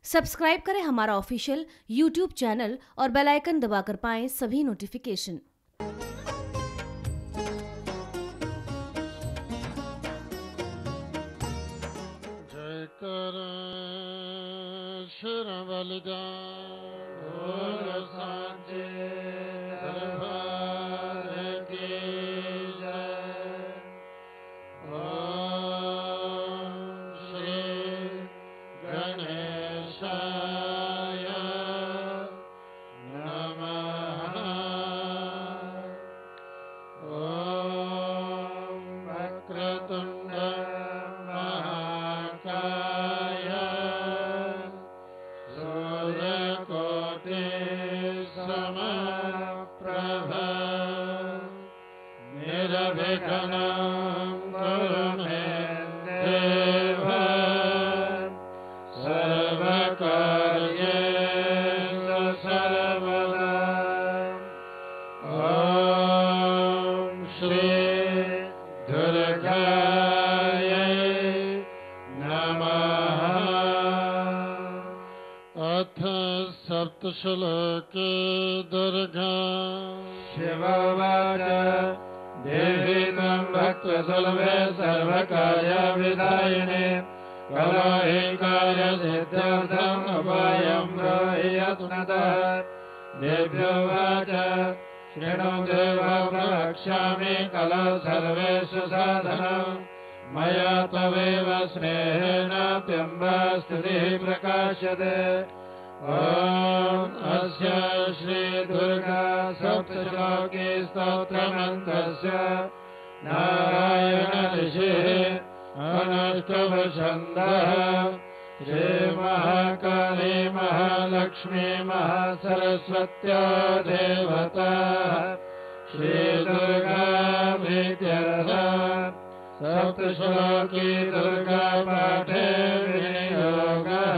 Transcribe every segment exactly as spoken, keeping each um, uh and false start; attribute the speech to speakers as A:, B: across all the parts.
A: Subscribe करें हमारा official YouTube channel और बेल आइकन दबाकर पाएं सभी नोटिफिकेशन।
B: जय कर शिर बलिदान बोल सांचे दरबार की जय। ओम श्री गणेशाय नमः। ओम वक्रतुंड महाकाय सूर्यकोटि समप्रभ निर्विघ्नं कुरु मे देव सर्वकार्येषु सर्वदा। ॐ श्री दुर्गायै नमः। अथ सप्तश्लोके दुर्गा
C: शिवोवाच देवी त्वं भक्तसुलभे सर्वकार्यविधायिने कलो हि कार्यसिद्ध्यर्थम् उपायं ब्रूहि यत्नतः। देव्योवाच शृणु देव प्रवक्ष्यामि कलो सर्वेषु साधनं मया त्वमेव स्नेहेन बिम्बस्तुतिः प्रकाश्यते। ॐ अस्य श्रीदुर्गा सप्तश्लोकी स्तोत्रमन्त्रस्य नारायण ऋषिः अनुष्टुप्छन्दः श्रीमहाकाली महालक्ष्मी महासरस्वत्या देवता श्रीदुर्गा प्रीत्यर्थं सप्तश्लोकी दुर्गा पाठे विनियोगः।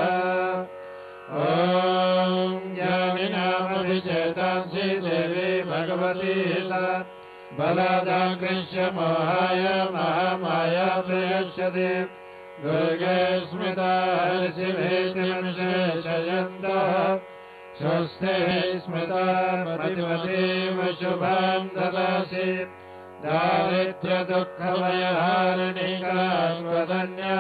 C: ॐ ज्ञानिनामभिचेतांसि देवी भगवती बलादाकृष्य मोहाय महामाया प्रयच्छति। दुर्गे स्मृता हर्षिभीतिं शेषयन्तः स्वस्तिः स्मृता मतिमतीव शुभां ददासि। दारिद्र्यदुःखभयहारिणीकान्वदन्या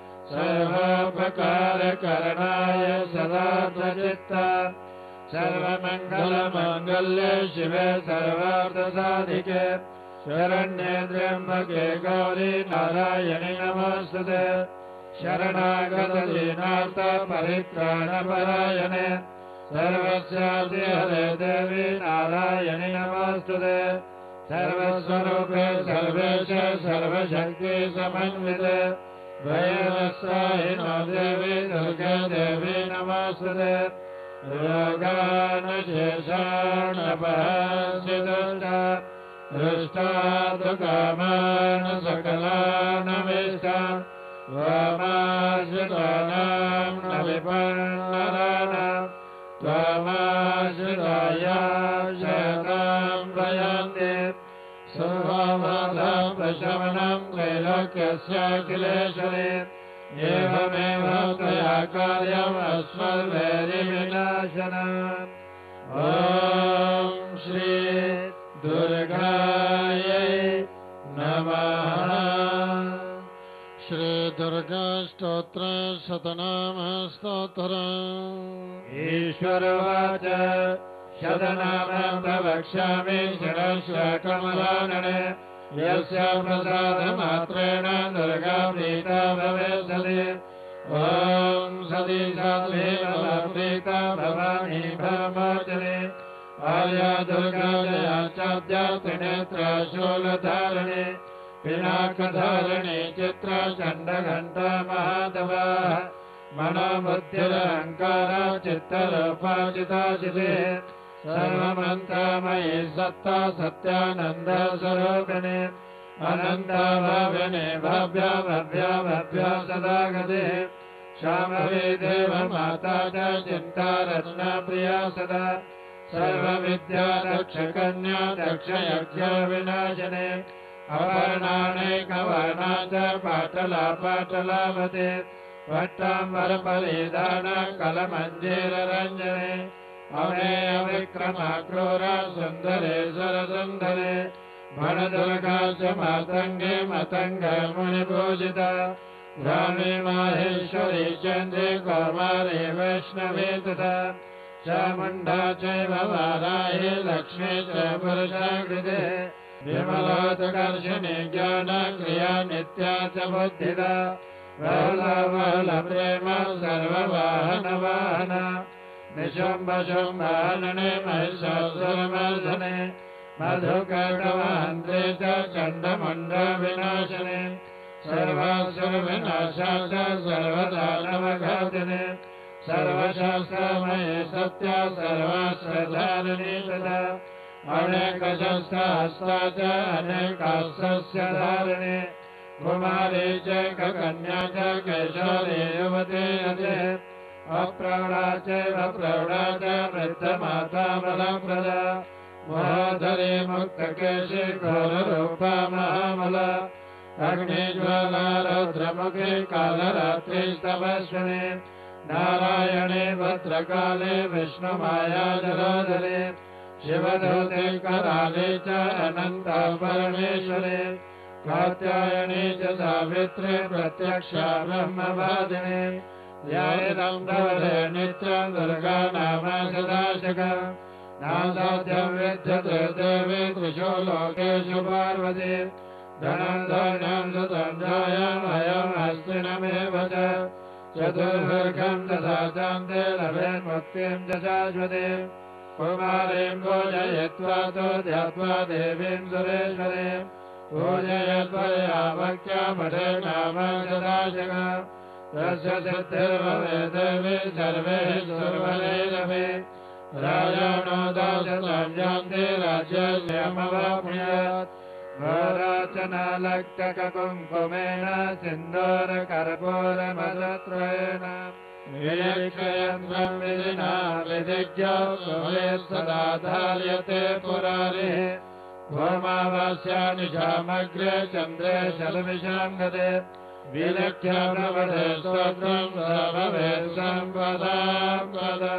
C: सर्वोपकारकरणाय सदा प्रचित्ता। सर्वमङ्गलमाङ्गल्ये शिवे सर्वार्थसाधिके शरण्ये त्र्यम्बके गौरी नारायणि नमोऽस्तुते। शरणागतदीनार्थ परित्राणपरायणे सर्वस्यार्थे हरे देवी नारायणि नमोऽस्तुते। सर्वस्वरूपे सर्वेश सर्वशक्ति समन्विते भयवत्साहिनो देवी दुर्गे देवी नमोऽस्तुते। रोगानशेषाणपहासिदुष्टा हृष्टादुकामान् सकलानविष्टान् त्वमाश्रितानां न विपन्नराणां त्वमाश्रिताया शतां प्रयान्ति। सुभवधां प्रशमनं त्रैलोक्यस्याखिलेश्वरे एवमेव त्वया कार्यम् अस्मद्वैरिविनाशनम्। ॐ श्री दुर्गायै नमः।
B: श्री दुर्गा स्तोत्र शतनाम स्तोत्रम्।
C: ईश्वरोवाच शतनामं प्रवक्ष्यामि शृणुष्व कमलानने यस्य प्रसादमात्रेण दुर्गा प्रीता भवेत्सति। ॐ सती साध्वी मम प्रीता भवानी भ्रमोचने आर्या दुर्गा जया चाद्या त्रिनेत्रा शूलधारिणी पिनाकधारिणी चित्रा चण्डघण्टा महादवा मनोबुद्धिरहङ्कार चित्तरूपाचिताचितिः सर्वमन्त्रमयी सत्ता सत्यानन्दस्वरूपिणी अनन्ताभाविनी भव्या भव्या भव्या सदा गतिः शाम्भवी देवमाता च चिन्तारत्नप्रिया सदा सर्वविद्या दक्षकन्या दक्षयज्ञविनाशिनी अपर्णानेकवर्णा च पाटला पाटलावती वट्टांबर परिधान कलमंजीर रंजने अमेय विक्रमा क्रूर सुंदरेश्वर सुंदरे भणदुर्गा च मातंगे मतंग मुनिपूजिता रामे माहेश्वरी चंद्रे कौमारे वैष्णवे तथा चामुंडा चैव वाराही लक्ष्मी च पुरुषाकृते विमलोत्कर्षिणी ज्ञान क्रिया नित्या च बुद्धिदा वहला वहला प्रेम सर्ववाहन वाहन निशुम्भ शुम्भानने महिषासुरमर्दने मधुकर्कवाहन्त्रे च चण्डमुण्ड विनाशने सर्वासुरविनाशा च सर्वदानवघातिने सर्वशास्त्रमये सत्या सर्वास्त्रधारिणी तथा अनेकशस्त्रहस्ता च अनेकास्त्रस्य धारिणे कुमारी च कन्या च कैशोरी युवती यते अप्रौढा चैव प्रौढा च वृद्धमाता बलप्रदा महोदरी मुक्तकेशी घोररूपा महामला अग्निज्वाला रौद्रमुखी कालरात्रिस्तपस्विनी नारायणे भद्रकाले विष्णुमाया जलोदरे शिवधूते कराले च अनंता परमेश्वरे कात्यायने च सावित्रे प्रत्यक्षा ब्रह्मवादिने ध्यायेदं धवले नित्यं दुर्गा नाम सदाशिखा नासाध्यं विद्यते देवी त्रिषु लोकेषु पार्वती धनं धान्यं सुतं जायं अयं हस्तिनमेव च चतुर्भुर्गं तथा चान्ते लभेन् मुक्तिं च शाश्वतीं कुमारीं पूजयित्वा तु ध्यात्वा देवीं सुरेश्वरीं पूजयत्वया भक्त्या पठे नाम सदाशिखा तस्य सिद्धिर्भवेत् देवी सर्वैः सुरवरैरपि राजानो दासतां जानते राज्यस्यमवाप्नुयात् वराचनालक्तककुङ्कुमेन सिन्दूरकर्पूरमदत्रयेण विलक्षयन्तं विधिना विधिज्ञो भवेत् सदा धार्यते पुरारिः भौमावास्यानिशामग्रे चन्द्रे शतमिषां गते विलक्ष्य प्रवदे स्तोत्रं स भवेत् सम्पदां पदा।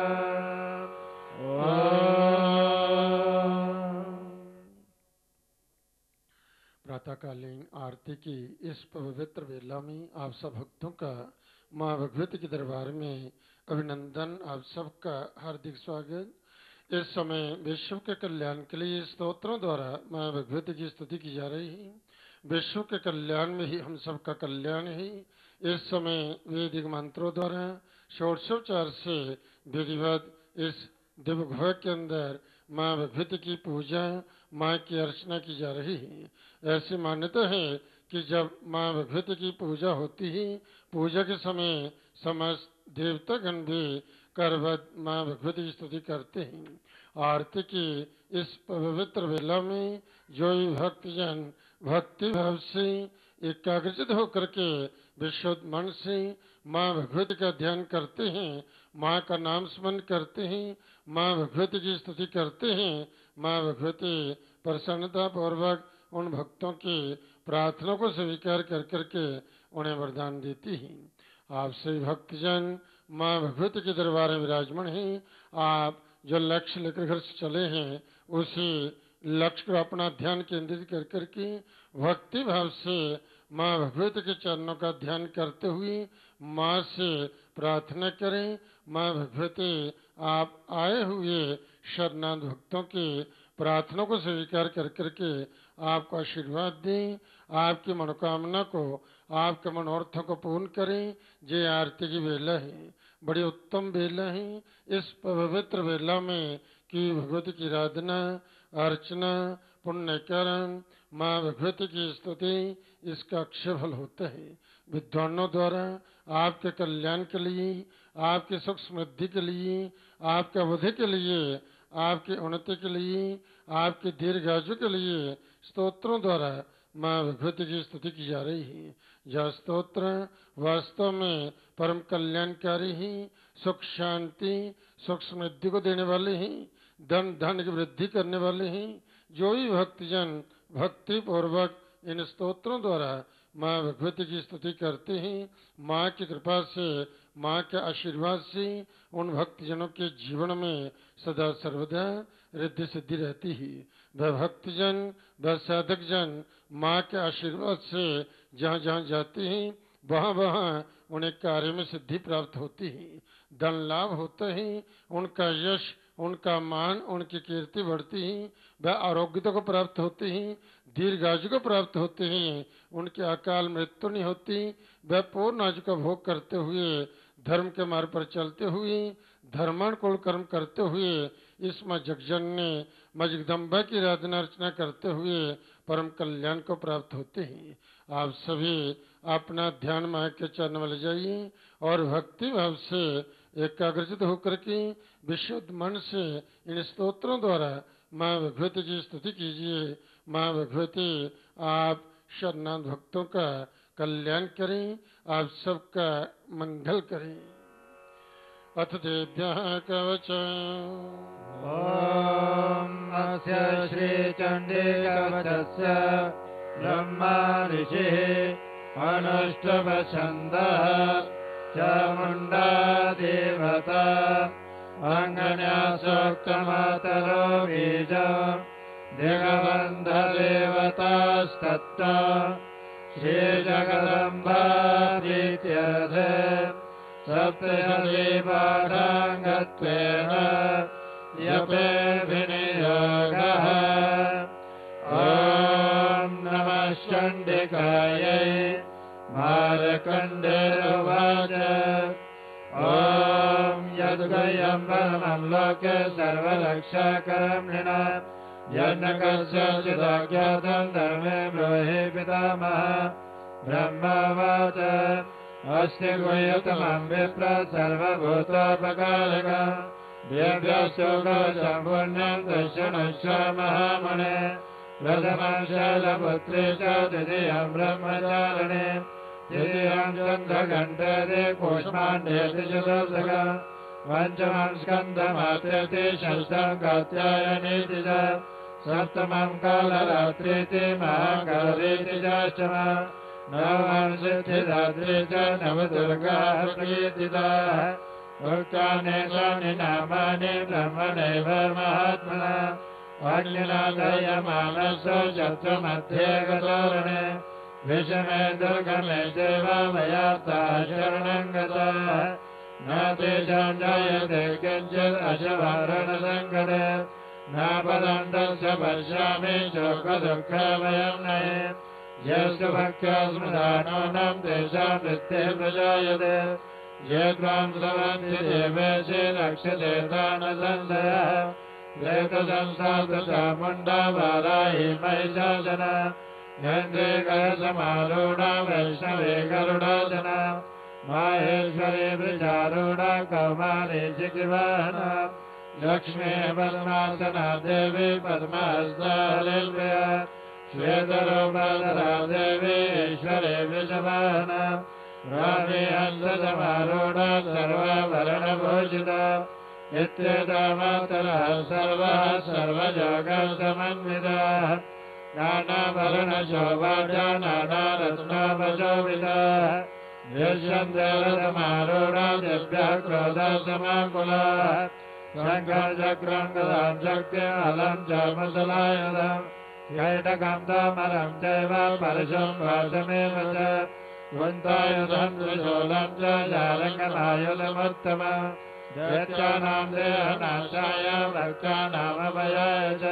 B: प्रातःकालीन आरती की इस पवित्र वेला में आप सब भक्तों का माँ भगवती के दरबार में अभिनंदन। आप सबका हार्दिक स्वागत। इस समय विश्व के कल्याण के लिए स्तोत्रों द्वारा माँ भगवती की स्तुति की जा रही है। विश्व के कल्याण में ही हम सबका कल्याण है। इस समय वैदिक मंत्रों द्वारा षोडशोपचार से विधिवत इस दिव्य गुहा के अंदर माँ भगवती की पूजा, माँ की अर्चना की जा रही है। ऐसी मान्यता है कि जब माँ भगवती की पूजा होती है, पूजा के समय समस्त देवतागण भी करवत माँ भगवती की स्तुति करते हैं। आरती की इस पवित्र वेला में जो भक्तजन भक्ति भाव से एकाग्रचित होकर के विशुद्ध मन से माँ भगवती का ध्यान करते हैं, माँ का नाम स्मरण करते हैं, माँ भगवती की स्तुति करते हैं, माँ भगवती प्रसन्नता पूर्वक उन भक्तों की प्रार्थना को स्वीकार कर करके उन्हें वरदान देती है। आप सभी भक्तजन माँ भगवती के दरबार में विराजमान हैं। आप जो लक्ष्य लेकर घर से चले हैं, उसी लक्ष्य को अपना ध्यान केंद्रित कर करके भक्ति भाव से माँ भगवती के चरणों का ध्यान करते हुए माँ से प्रार्थना करें। माँ भगवती आप आए हुए शरणागत भक्तों की प्रार्थना को स्वीकार कर करके आपको आशीर्वाद दें, आपकी मनोकामना को, आपके मनोरथों को पूर्ण करें। जय आरती की वेला है, बड़ी उत्तम वेला है। इस पवित्र वेला में की भगवती की आराधना, अर्चना, पुण्यकरण, माँ भगवती की स्तुति, इसका अक्षय फल होता है। विद्वानों द्वारा आपके कल्याण के लिए, आपके सुख समृद्धि के लिए, आपके अवधि के लिए, आपकी उन्नति के लिए, आपके दीर्घायु के लिए स्तोत्रों द्वारा माँ भगवती की स्तुति की जा रही है। यह स्तोत्र वास्तव में परम कल्याणकारी ही, सुख शांति सुख समृद्धि को देने वाले हैं, धन धन की वृद्धि करने वाले हैं। जो भी भक्तजन भक्ति पूर्वक इन स्तोत्रों द्वारा माँ भगवती की स्तुति करते हैं। माँ की कृपा से, माँ के आशीर्वाद से उन भक्तजनों के जीवन में सदा सर्वदा रिद्धि सिद्धि रहती है। वह भक्तजन, वह साधक जन माँ के आशीर्वाद से जहाँ जहाँ जाते हैं वहाँ वहाँ उन्हें कार्य में सिद्धि प्राप्त होती है, धन लाभ होता है, उनका यश, उनका मान, उनकी कीर्ति बढ़ती है, वह आरोग्यता को प्राप्त होते हैं, दीर्घायु को प्राप्त होते हैं, उनके अकाल मृत्यु नहीं होती, वह पूर्ण आयु का भोग करते हुए, धर्म के मार्ग पर चलते हुए, धर्मानुकूल कर्म करते हुए इस माँ जगजननी माँ जगदम्बा की आराधना अर्चना करते हुए परम कल्याण को प्राप्त होते हैं। आप सभी अपना ध्यान माँ के चरण में ले जाइए और भक्ति भाव से एकाग्रचित होकर के विशुद्ध मन से इन स्तोत्रों द्वारा माँ भगवती की स्तुति कीजिए। माँ भगवती आप शरणागत भक्तों का कल्याण करें, आप सबका मंगल करें। अथ देभ्यः कवचम्।
C: ॐ अस्य श्रीचण्डीकवचस्य ब्रह्मा ऋषिः अनुष्टुप्छन्दः चामुण्डा देवता अङ्गन्यासोक्तमातरो बीजम् दिगबन्धदेवतास्तत्त्व श्रीजगदम्बा प्रीत्यर्थे सप्तशतीपाठाङ्गत्वेन यपे विनियोगः। ॐ नमः चण्डिकायै। मार्कण्डेयोवाच ॐ यद्गयं परमं लोके सर्वरक्षाकर्मणिना यन्न कस्यचिदज्ञातं धर्मे ब्रूहि पितामहः। ब्रह्मवाच अस्ति गुह्यतमं विप्र सर्वभूतोपकारकं दिव्यशोकवचं पुण्यं दर्शनश्च महामुने। प्रथमं शैलपुत्री च द्वितीयं ब्रह्मचारिणी तृतीयं चन्द्रघण्टेति कूष्माण्डेति चतुर्थकं पञ्चमं स्कन्दमात्रेति षष्ठं कात्यायनीति च सप्तमं कालरात्रीति महाकालेति चाष्टमं नवमं सिद्धिदात्री च नवदुर्गाः प्रकीर्तिताः। उक्तानि नामानि ब्रह्मणैव महात्मना अग्निना दह्यमानस्य शत्रुमध्ये गतोरणे विषमे दुर्गमे चैव मयार्ताः शरणं गताः। न तेषां जायते किञ्चित् अशवारणसङ्कटे न पदन्तस्य पश्यामि शोकदुःखभयं नये। यस्य भक्त्या स्मृतानूनं तेषां वृत्तिः प्रजायते। ये त्वां स्रवन्ति देवेशे रक्षते तान् संशयः। प्रेतसंसारचामुण्डा वाराही महिषासना इन्द्रियकरसमारूढा वैष्णवी गरुडासना माहेश्वरी वृषारूढा कौमारी शिखिवाहना लक्ष्मी पद्मासना देवी पद्महस्ता हरिप्रिया श्वेतरूपधरा देवी ईश्वरी वृषभावना रामी हंससमारूढा सर्वाभरणभूषिता इत्येतामातरः सर्वाः सर्वयोगसमन्विताः नानाभरणशोभाढ्या नानारत्नाभशोभिताः यशन्देवसमारूढा दिव्यः क्रोधसमाकुलाः शङ्खचक्रं गदां शक्तिम् अलं च मुसलायुधम् कैटकं तामरं चैव परशुं भासमेव च कुन्तायुधं त्रिशूलं च जालङ्गमायुधमुत्तमम् दैत्यानां देहनाशाय भक्तानामभयाय च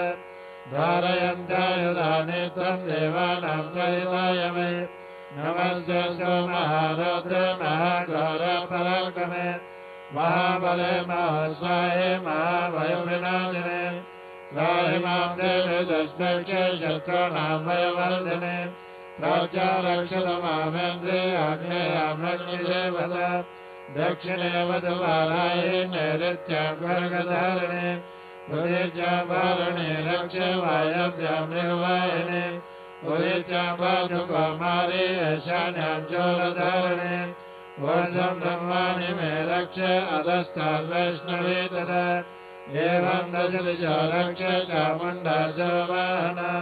C: धारयन्त्यायुधानि त्वं देवानां सहिताय मे। नमस्ते सोमहारौद्रे महाघोरपराक्रमे महाबले महास्वाहे महाभयविनाशिने त्राहि मां देवी दुष्टैके शत्रूणां भयवर्धिने प्रजा रक्षत मामेन्द्रे आग्नेयां रक्षिदेवता दक्षिणे वधुवाराये नैऋत्यां खड्गधारिणे उदित्यां वारुणे रक्षे वायव्यां मृगवाहिने उदित्यां वायुकौमारी ईशान्यां चूलधारिणे ऊर्ध्वं ब्रह्माणि मे रक्षे अधस्तात् वैष्णवी तथा एवं दशदिशो रक्षे चामुण्डा च वाहना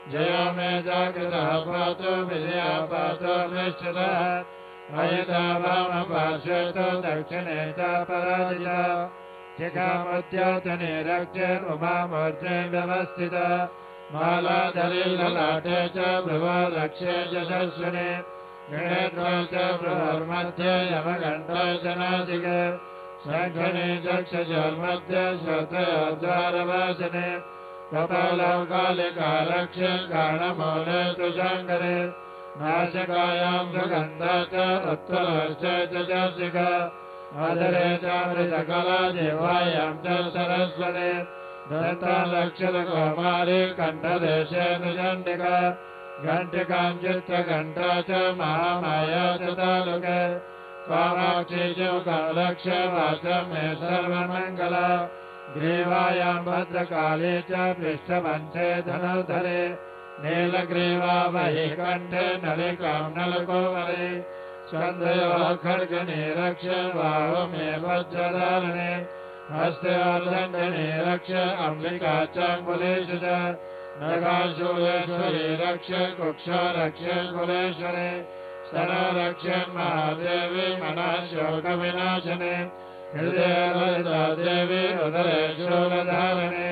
C: जयो मे जागृतः पातु विजया पातु निश्चितः अयथा वामपार्श्वे दक्षिणे च पराजिता शिखामुद्योतने रक्षेर्मुमामूर्ते व्यवस्थिता मालाधरे ललाटे च भ्रुवरक्षे यशस्विने गणेन्द्रे च भ्रुवोर्मध्ये यमघण्टे च नासिके शङ्खने चक्षुर्मध्ये श्रोत्रयोर्द्वारवासिने कपालौ कालिका रक्षे कर्णमूले तु शङ्करे नासिकायां सुगन्धा च उत्तरश्च च चर्चिका अधरे चामृतकला जिह्वायां च सरस्वती दन्तालक्षरकौमारी कण्ठदेशे तु चण्डिका घण्टिकाञ्चित्रघण्टा च महामाया च तालुके कामाक्षी च कालक्ष्य वाचं मे सर्वमङ्गला ग्रीवायां भद्रकाली च पृष्ठवंशे धनुर्धरे नीलग्रीवा वहि कण्ठे नलिकां नलकोमरे चन्द्रयोः खड्गनिरक्ष बाहु मे वज्रधारणे हस्ते अर्धण्डनिरक्ष अम्बिका चाङ्गुलेषु च नगाशूलेश्वरी रक्ष कुक्षो रक्ष कुलेश्वरे स्तनो रक्ष महादेवी मनः शोकविनाशने हृदये ललिता देवी उदरे शूलधारणे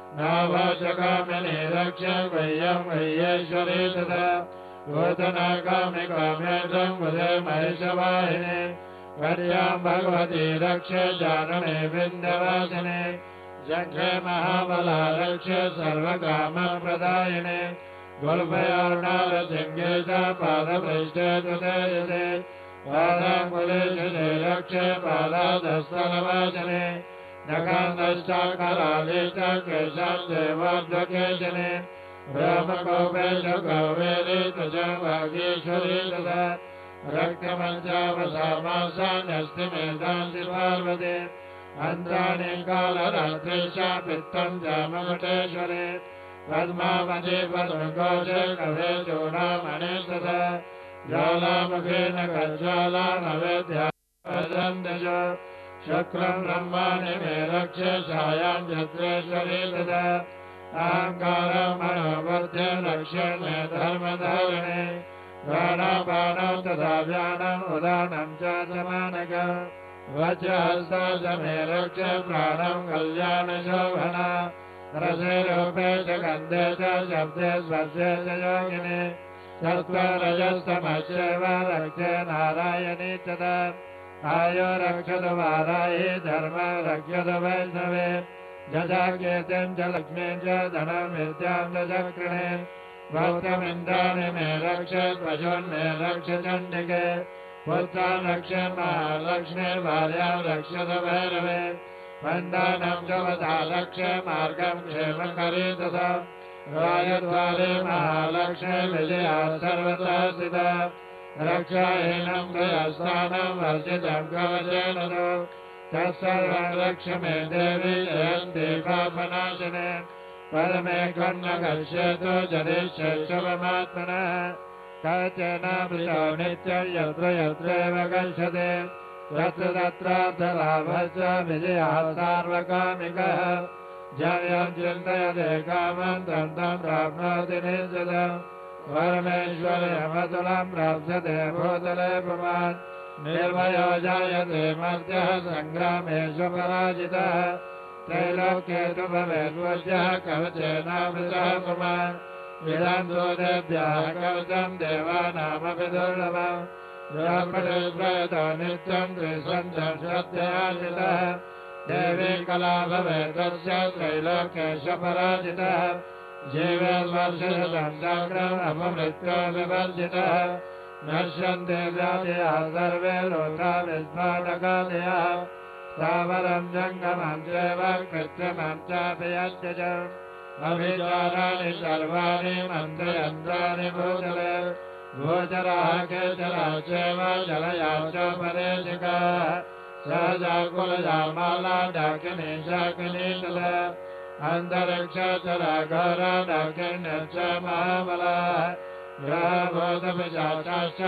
C: नाभचकामिनी रक्ष वह्यं वह्येश्वरी तथा भूतना कामिकामेधं वदे महिषवाहिने वर्यां भगवती रक्ष जानने विन्ध्यवासिने जङ्घे महाबला रक्ष सर्वकामप्रदायिने गुल्फयोर्णारसिंहे च पादपृष्ठे तुदयते पादाङ्गुलेशे रक्ष पादाधस्तनवाचने नखान्तश्चाकराले च केशां देवाद्वकेशने ब्रह्मकौपेशकौवेरे तुज भागेश्वरी तथा रक्तमञ्चावसामासान्यस्तिमेधांसि पार्वते अन्त्राणि कालरात्रेशा पित्तं जामवटेश्वरे पद्मावती पद्मकोशे कवे चूडामणे तथा ज्वालामुखेन कज्ज्वालामवेद्याजो शुक्रं ब्रह्माणि मे रक्ष छायां छत्रेश्वरी तथा अहङ्कारं मनोबुद्धि रक्ष मे धर्मधारिणे प्राणापानौ तथा व्यानम् उदानं च समानकं वज्रहस्ता च मे रक्ष प्राणं कल्याणशोभना रसे रूपे च गन्धे च शब्दे स्पर्शे च योगिने सत्त्वरजस्तमश्चैव रक्षे नारायणी तथा आयो रक्षतु वाराहि धर्म रक्षतु वैष्णवे जजाकेतिं च लक्ष्मीं च धनं विद्यां च चक्रिणे भक्तमिन्द्राणि मे रक्ष पशून्मे रक्ष चण्डिके पुत्रान् रक्ष महालक्ष्मी भार्यां रक्षत भैरवे मण्डानं च वधा रक्ष मार्गं क्षेमकरी तथा राजद्वारे महालक्ष्मी विजया सर्वतः स्थिता रक्षाहीनं भयस्थानं वर्जितं कवचेन तु तत्सर्वं रक्ष मे देवी जयन्ती पापनाशिने परमे कन्न गच्छेतु जनिष्यशुभमात्मनः कचनामृतो नित्यं यत्र यत्रैव गच्छते तत्र तत्रार्थलाभश्च विजयः सार्वकामिकः जयं चिन्तयते कामं तं तं प्राप्नोति निश्चितम् परमेश्वरमतुलं प्राप्स्यते भूतले पुमान् निर्भयो जायते मर्त्यः सङ्ग्रामेषु पराजितः त्रैलोक्ये तु भवेद्वज्यः कवचेनामृतः पुमान् विदन्धोदेभ्यः कवचं देवानामपि दुर्लभम् ब्रह्मणेश्वरतो नित्यं त्रिसन्ध्यं श्रद्धयाजितः देवी कला भवेदस्य त्रैलोक्येषु पराजितः जीवेर्वर्षशतं चक्रम् अपमृत्यो विवर्जितः नश्यन्ते व्याधयः सर्वे लोका विस्फाटकादयः स्थावरं जङ्गमं चैव कृत्रिमं चापि यत्यजम् अभिचाराणि सर्वाणि मन्त्रयन्त्राणि भूतले भूचराः केचराः चैव जलयाश्च परेशिकाः सहजाकुलजा माला डाकिनी शाकिनी तथा अन्तरिक्षचरा घोरा डाकिन्यश्च महाबलाः ग्रहभूतपिशाचाश्च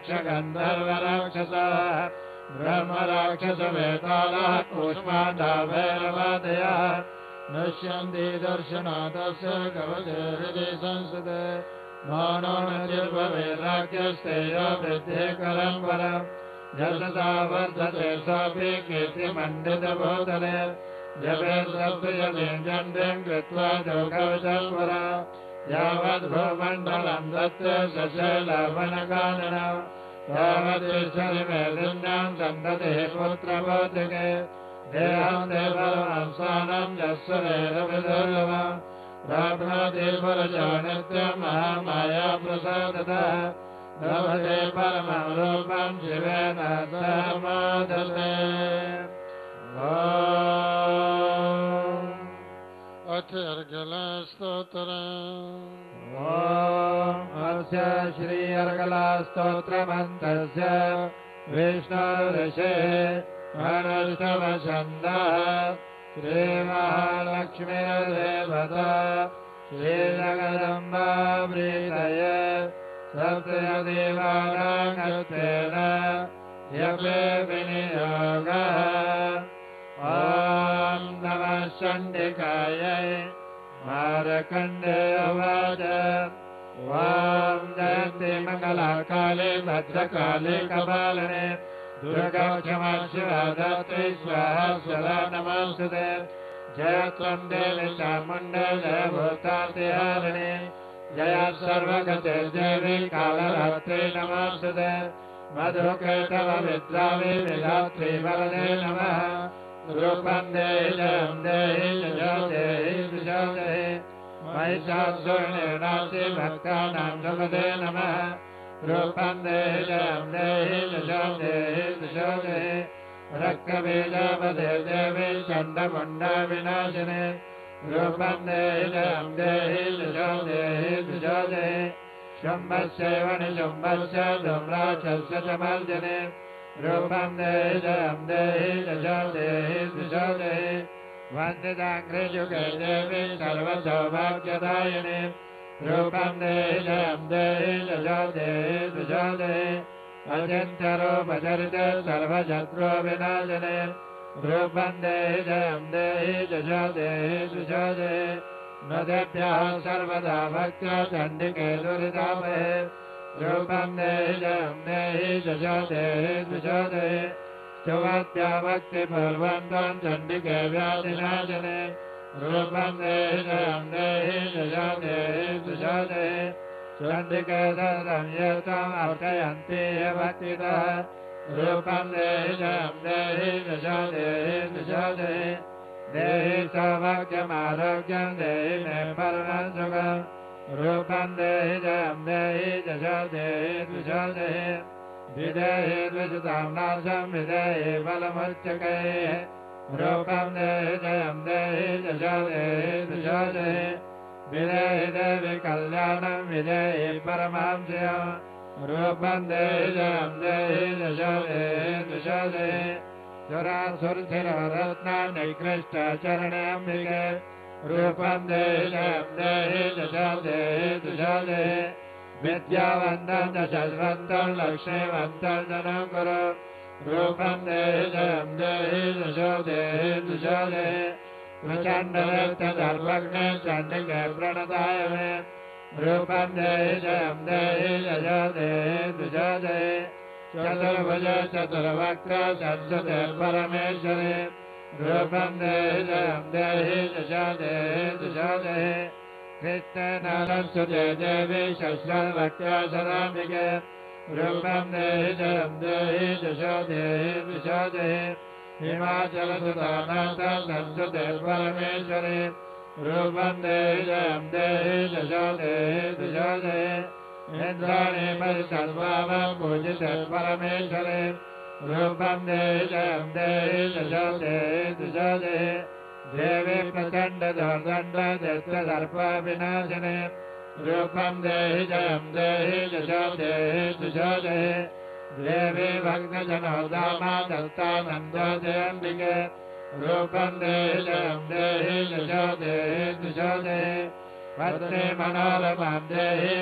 C: यक्षगन्धर्वराक्षसाः ब्रह्मराक्षसवेतालाः कूष्माण्डा भैरवादयः नश्यन्ति दर्शनादस्य कवचे हृदि संसदे मानो न चिर्भवेर्राज्यस्तेय वृद्धे करं वरम् यशसा वर्धते सोऽपि कीर्तिमण्डितभूतले जपेर्सप्तयतिञ्जण्डिं कृत्वा जोगवचं वरा यावद्भूमण्डलं दत्त सशैलवनकाननं यावद्विश्वरि मेदिन्यां सन्ततिः पुत्रभौतिके देहं देवरमं स्वानं यस्वरेरविदुर्लभम् प्राप्नोति पुरुषो नित्यं महामाया प्रसादतः लभते परमं रूपं शिवेन सह मोदते।
B: अथ अर्गलास्तोत्रम्।
C: ॐ अस्य श्री अर्गलास्तोत्रमन्त्रस्य विष्णुऋषेः अनुष्टवछन्दः श्रीमहालक्ष्मीर्देवता श्रीजगदम्बा प्रीतये सप्तदेवानागतेन यपे विनियोगः। ॐ नमः चण्डिकायै मार्कण्डेय उवाच ॐ जयन्ति मङ्गलाकाले भद्रकाले कपालिने दुर्गा क्षमा शिवा धात्री स्वाहा स्वधा नमोऽस्तुते। जय त्वं देवी चामुण्डा जय भूतातिहारिणे जय सर्वगते देवी कालरात्रि नमोऽस्तुते। मधुकेतव विद्रावे विधात्री वरदे नमः। रूपं देहि जयं देहि जयो देहि विजयो देहि महिषासुरनिर्नाशि भक्तानां जगदे नमः। रूपं देहि जयं देहि जयो देहि विजयो देहि रक्तबीजवदे देवी चण्डमुण्डा विनाशिने। रूपं देहि जयं देहि जयो देहि विजयो देहि शुम्भस्यैव निशुम्भस्य धूम्राक्षस्य च मर्जने। रूपं देहि जयं देहि जयो देहि विजयो देहि वन्दिताङ्घ्रियुगे देवी सर्वसौभाग्यदायिने। रूपं देहि जयं देहि जयो देहि विजयो देहि अचिन्त्यरूपचरिते सर्वशत्रो विनाशिने। रूपं देहि जयं देहि जयो देहि विजयो देहि नद्याः सर्वदा भक्त्या चण्डिके दुरितामहे। रूपं देहि जयं देहि जयो देहि विजयो देहि सुमत्या भक्तिपूर्वन्तं चण्डिके व्याधिनाशने। रूपं देहि जयं देहि जयो देहि विजयो देहि चण्डिके सततं येषाम् अर्चयन्ति ये भक्तितः। रूपं देहि जयं देहि जयो देहि विजयो देहि देहि सौभाग्यमारोग्यं देहि मे परमं सुखम्। रूपं देहि जयं देहि जयो देहि विजयो देहि विदेहि द्विषतां नाशं विदेहि बलमुच्चकैः। रूपं देहि जयं देहि जयो देहि विजयो देहि विदेहि देवि कल्याणं विदेहि परमं श्रियम्। रूपं देहि जयं देहि जयो देहि विजयो देहि सुरासुरथिररत्नानिकृष्टचरणेऽम्बिके। रूपं देहि जयं देहि जयो देहि विजयो देहि विद्यावन्तं दशवन्तं लक्ष्मीवन्तं जनं कुरु। रूपं देहि जयं देहि जयो देहि विजयो देहि प्रचण्डरक्तदर्पग्ने चण्डिके प्रणताय मे। रूपं देहि जयं देहि जयो देहि विजयो देहि चतुर्भुज चतुर्वक्त्र संसदे परमेश्वरे। रूपं देहि जयं देहि जयो देहि विजयो देहि कृष्णेन संस्तुते देवी शस्त्रवक्त्या सदाम्बिके। रूपं देहि जयं देहि जयो देहि विजयो देहि हिमाचलसुतानाथ संस्तुते परमेश्वरे। रूपं देहि जयं देहि जयो देहि विजयो देहि इन्द्राणि परिसर्वाः पूजिते परमेश्वरे। रूपं देहि जयं देहि जयो देहि विजयो देहि देवी प्रचण्डदोर्दण्डदर्प विनाशिने। रूपं देहि जयं देहि जयो देहि विजयो देहि देवी भक्तजनोद्धामा दत्तानन्दोदयाम्बिके। रूपं देहि जयं देहि जयो देहि विजयो देहि पत्नी मनोरमां देहि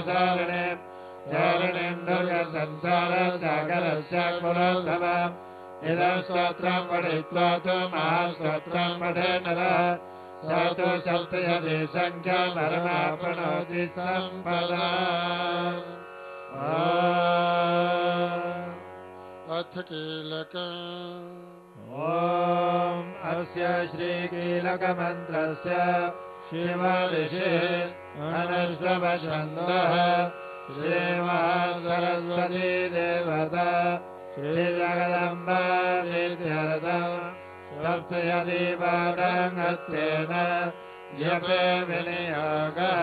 C: मनोवृत्तानुसारिणे। चारिणीं दुर्गसंसारसागरस्य कुलोद्भवाम् इदं स्तोत्रं पठित्वा तु महास्तोत्रं पठे नरः स तु सप्तशती सङ्ख्यामरमाप्नोति सम्पदाम्।
B: अथ कीलकम्
C: ॐ अस्य श्रीकीलकमन्त्रस्य शिवऋषिः अनुष्टवछन्दः श्रीमहासरस्वती देवता श्रीजगदम्बा नित्यर्थम् सप्तशतीपाठङ्गत्वेन जपे विनियोगः।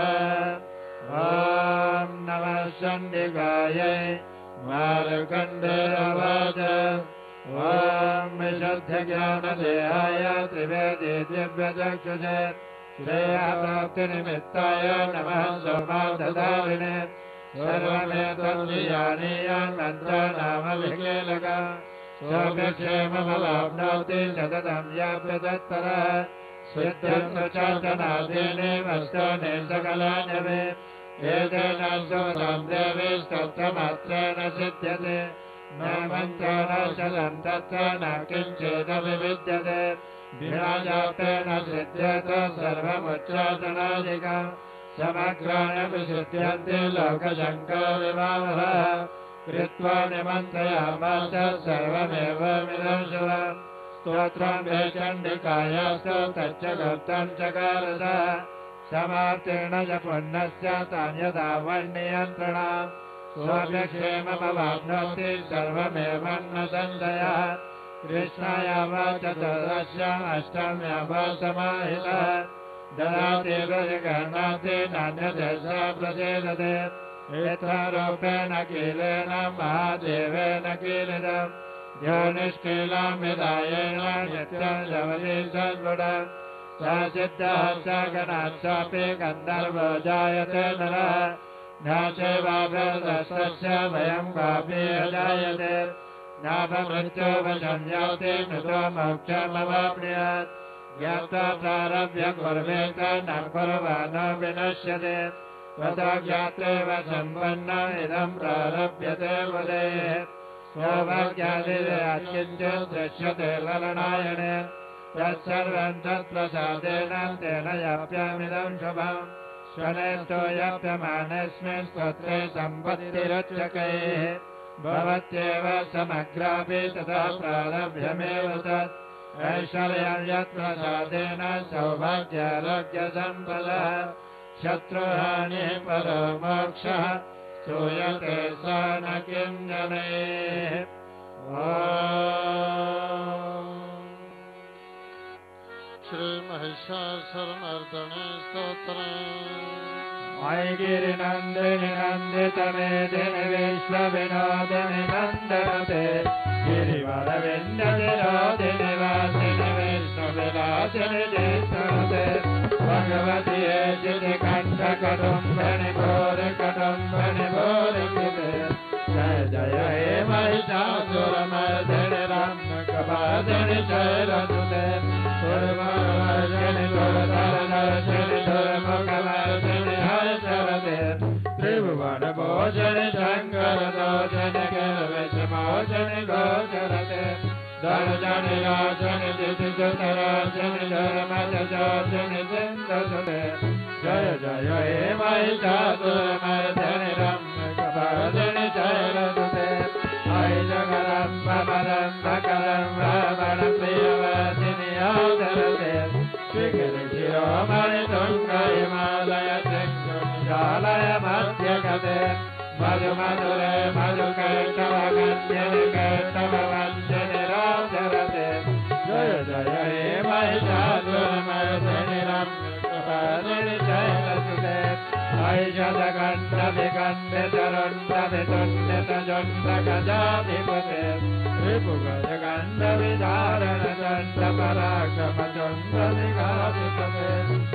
C: ॐ नमः चण्डिकायै मार्कण्डेयवाच ॐ विशुद्धज्ञानदेहाय त्रिवेदी दिव्यचक्षुषे श्रेयप्राप्तिनिमित्ताय नमः सोमादधारिणे सर्वमेतद्विजानीयान् मन्त्रनामविकीलकम् स्वक्षेममवाप्नोति सततं याप्यतत्परः सिद्ध्यन्तु चार्दनादीनि वस्तूनि सकलानि मे एतेन स्तोत्रं देवी स्तोत्रमात्रेण सिद्ध्यते न मन्त्रो न शतं तत्र न किञ्चिदपि विद्यते विनाजातेन सिद्ध्येत सर्वमुच्चाटनादिकम् समग्राण्यपि सिद्ध्यन्ति लोकशङ्करविभावः कृत्वा निमन्त्रयामास सर्वमेवमिदं शुभम् स्तोत्रं वे चण्डिकायास्तु तच्च गुप्तं चकारसः समार्तेण च पुण्यस्य तान्यथा वर्णियन्त्रणाम् स्वक्षेममवाप्नोति सर्वमेवन्नसंशयः कृष्णाय वा चतुर्दश्याम् अष्टम्या वा समाहितः ददाति प्रतिगृह्णाति नान्यदेशः प्रसेदते एतारूपेण कीलेन महादेवेन कीलितम् यो निष्कीलं विधायेन नित्यं जवति सद्गुणम् स सिद्धः स गणात् सापि गन्धर्वो जायते नरः न चैवाभ्यदस्तस्य भयं कापि अजायते नापमृत्युवशं याति मृतो मोक्षमवाप्नुयात् ज्ञात्वा प्रारभ्य कुर्वेत न कुर्वाणो विनश्यते ततो ज्ञात्वेव सम्पन्नम् इदं प्रारभ्यते बुधेः स्वभाग्यादिदयात् किञ्चित् दृश्यते ललनायणे तत्सर्वं तत्प्रसादेन तेन याप्यामिदं शुभम् शनैस्तो याप्यमानेऽस्मिन् स्तोत्रे सम्पत्तिरुच्यकैः भवत्येव समग्रापि ततः प्रारभ्यमेव तत् ऐश्वर्यं यत्प्रसादेन सौभाग्यारोग्यसम्पदः शत्रुहानिः परो मोक्षः श्रूयते स न किञ्जनैः।
B: श्रीमहिषासुरमर्दने स्तोत्रम्
C: ऐगिरिनन्दिनि नन्दितमेदिनि विश्वविनोदिनि नन्दनते गिरिवरविन्दविनोदिनि वासिनि विश्वविलासिनि चेतनते भगवति एचिति कण्ठकटुम्बनि भोरिकटुम्बनि भोरिकिते जय जय हे महिषासुरमर्दिनि रम्यकपादिनि शैलसुते सुरवर्षिणि दुर्धरदर्शिनि दुर्मुखवर्षिणि हर्षरते त्रिभुवनभूषणि शङ्करदोषणि गिरिविषमोषणि गोचरते दर्शनि राशनि दितिसुतराशनि धर्मजोषणि सिन्धुसुते जय जय हे महिषासुरमर्दिनि रम्यकपादिनि शैलसुते ऐ जगदम्बमदं सकलं रावणप्रियवासिनि आदरते श्रीगिरिशिरोमणि तुङ्गहिमालय सिन्धुनिजालय मध्यगते मधुमधुरे मधुकैटवगन्धिनि कैटववन्दिनि राजरते जय जय हे महिषासुरमर्दिनि रम्यकपादिनि शैलसुते ऐषदगण्डविगण्डितरुण्डवितुण्डितजुण्डगजाधिपते रिपुगजगण्डविधारणचण्डपराक्रमचण्डविघाधिपते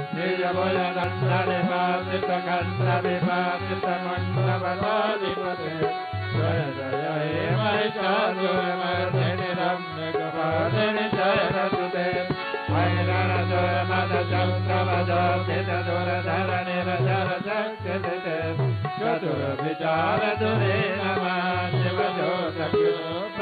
C: निजभुजदण्डनिपातितगण्डविपातितमण्डपदाधिपते जय जय हे महिषासुरमर्दिनि रम्यकपादिनि शैलसुते चतुर्विचारधुरे नमः शिवजोतकिलो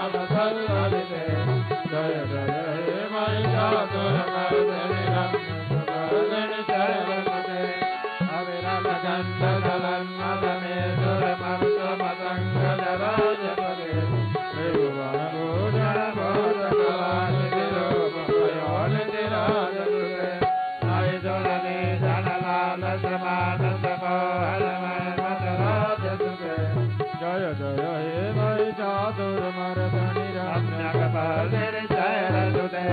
C: समसल्ललिते जय जय हे महिषासुरमर्दिनि रम्यकपर्दिनि शैलसुते अविरल गन्धदलन्मदमे सुरमर्दमसङ्गजराजपदे त्रिभुवनभूषणभूतकलानिधिरूपयोनिधिराजसुते नैजुरने जनलालसमानसमोहरमयमतराजसुते जय जय हे महिषासुरमर्दिनि रम्यकपर्दिनि शैलसुते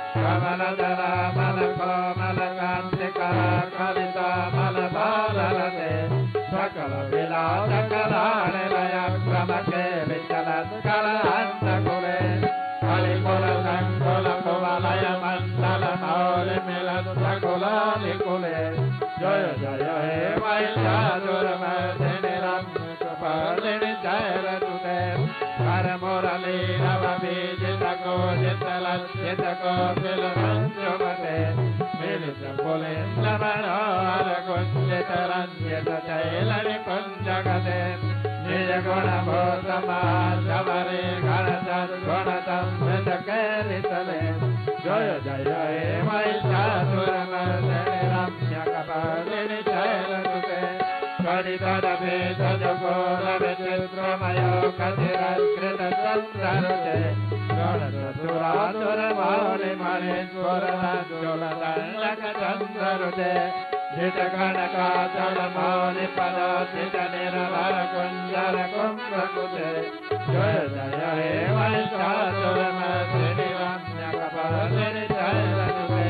C: कमलदलामलकोमलकान्तिकराकलितामलबालरते सकलविलासकलानिलयक्रमके विचलत्कलहन्तकुले कलिकुलसङ्कुलकुवलयमण्डलमौलिमिलत्सकुलानिकुले जय जय हे महिषासुरमर्दिनि रम्यकपर्दिनि शैलसुते हरमुरलीरवबीजितकोजितलज्जितकोकिलमञ्जुमते मिलितपुलिन्दमनोहरकुञ्जितरञ्जितशैलनिकुञ्जगते निजगुणभूतमाधवरे गणसद्गुणसंहृतकेलितले जय जय हे महिषासुरमर्दिनि रम्यकपर्दिनि शैलसुते कलितरभेदजगोरविचित्रमयो कतिरत्कृतचन्द्ररुते गणसुरासुरमौलिमणिस्फुरदज्ज्वलदण्डकचन्द्ररुते जितकनकाचलमौलिपदाचितनिरवरकुञ्जरकुम्भकुते जय जय हे महिषासुरमर्दिनि रम्यकपर्दिनि शैलसुते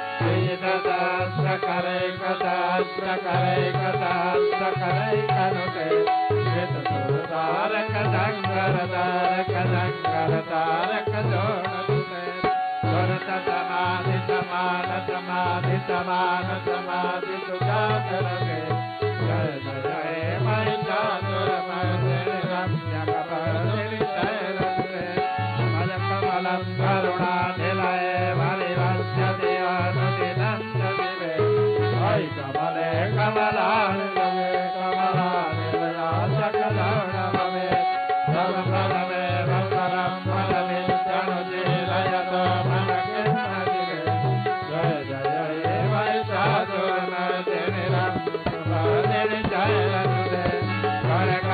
C: श्रीददास्त्रकरैकदास्त्रकरैकदास्त्रकरैकनुते श्रीतसुरतारकदङ्गरतारकदङ्गरतारकजोणनुते सुरतसमाधिसमानसमाधिसमाधिसुजातरके जय जय हे महिषासुरमर्दिनि रम्यकपर्दिनि शैलसुते मलकमलं करुणानिलये परिवर्त्यते अनुदिनं च दिवे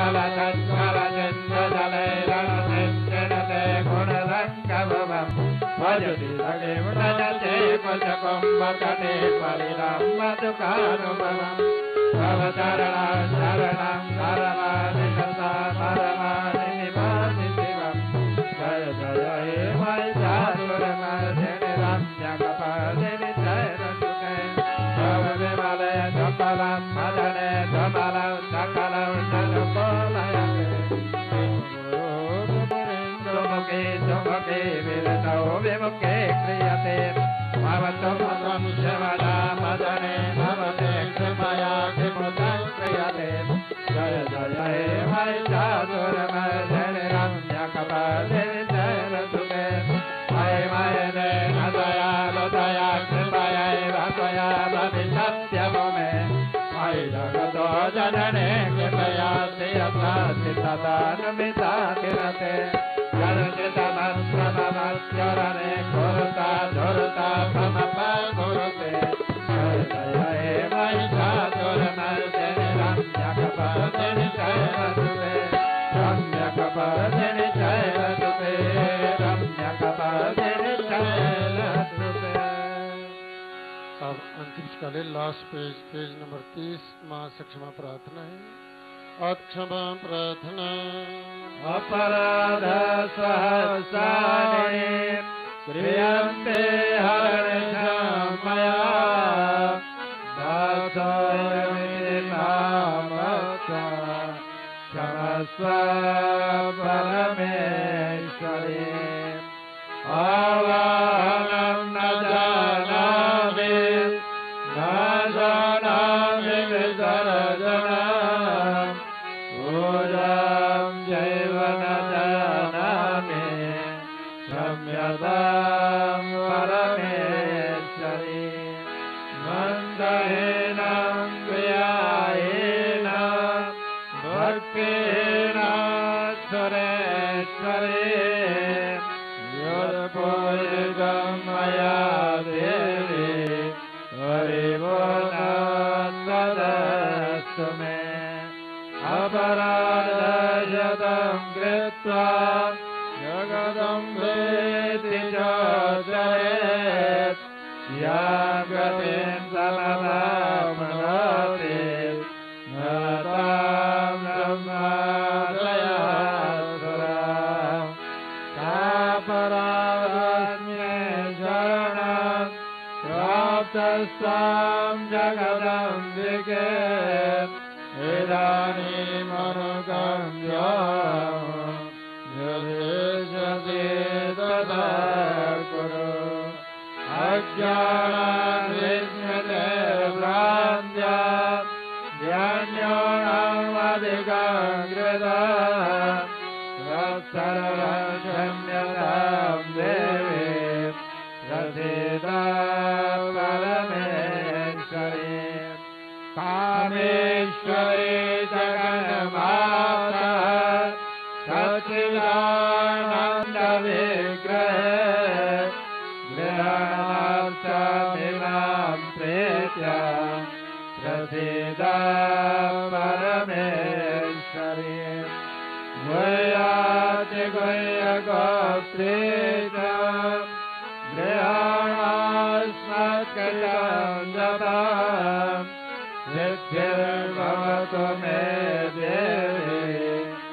C: जलैरणते गुणरङ्गभवम् भजति सखे मुनजते कुशकुम्भकटे परिरम्भदुःखानुभवम् भवचरणं शरणं शरणानि सदा परमानि निवासि शिवम् जय जय हे महिषासुरमर्दिनि रम्यकपर्दिनि जयरसुते भवविमले सकलं भजने धमलं सकलं ननुकोलयते सुमुखे सुमुखे विरतौ विमुखे क्रियते भवतु मुखं शिवदा भजने भवते कृपया किमुतं क्रियते जय जय हे महिषासुरमर्दिनि रम्यकपर्दिनि जयरसुते मयि मयिने न दयालु दया कृपयैव त्वया भविष्यत्यमु मे मयि जगतो जनने कृपयास्ति यथास्ति तदानुमिता किरते जलचितमन्त्रममस्यरणे कुरुता धुरुता भमपकुरुते जय जय हे महिषासुरमर्दिनि रम्यकपर्दिनि जयरसुते रम्यकपर्दिनि जयरसुते रम्यकपर्दिनि जयरसुते।
B: अब अंतिम काले लास्ट पेज पेज नंबर तीस माँ से क्षमा प्रार्थना है। अक्षमा प्रार्थना
C: अपराध सहस्राणि क्रियन्ते हर्षमया दासोऽयमिति नामका क्षमस्व परमेश्वरी आवाहनं न जानामि न जानामि विसर्जनम् पूजां चैव न जानामि क्षम्यतां परमेश्वरी मन्दहीनं क्रियाहीनं भक्तिहीनं सुरेश्वरी यत्पूजितं मया देवी हरिवो नन्दस्तु मे अपराधशतं कृत्वा जगदं वेति चोदयेत् यां गतिं समवाप्नोति न तां ब्रह्मादयासुराम् तापराधस्मे शरणं प्राप्तस्त्वां जगदम्बिके इदानीमनुगम्यं यदेशसे तदा कुरु अज्ञानान् विस्मृते भ्रान्त्या ज्ञान्योऽहमधिकं कृतं तत्सर्वं क्षम्यतां देवी प्रसीदा परमेश्वरी कामेश्वरी जगन्माता सच्चिदानन्दविग्रहे गृहाणार्थमिमां प्रेत्य प्रसीदा परमेश्वरी गुह्याति गुह्यगोप्त्रे च गृहाणास्मत्कृतं जपम् सिद्धिर्भवतु मे देवी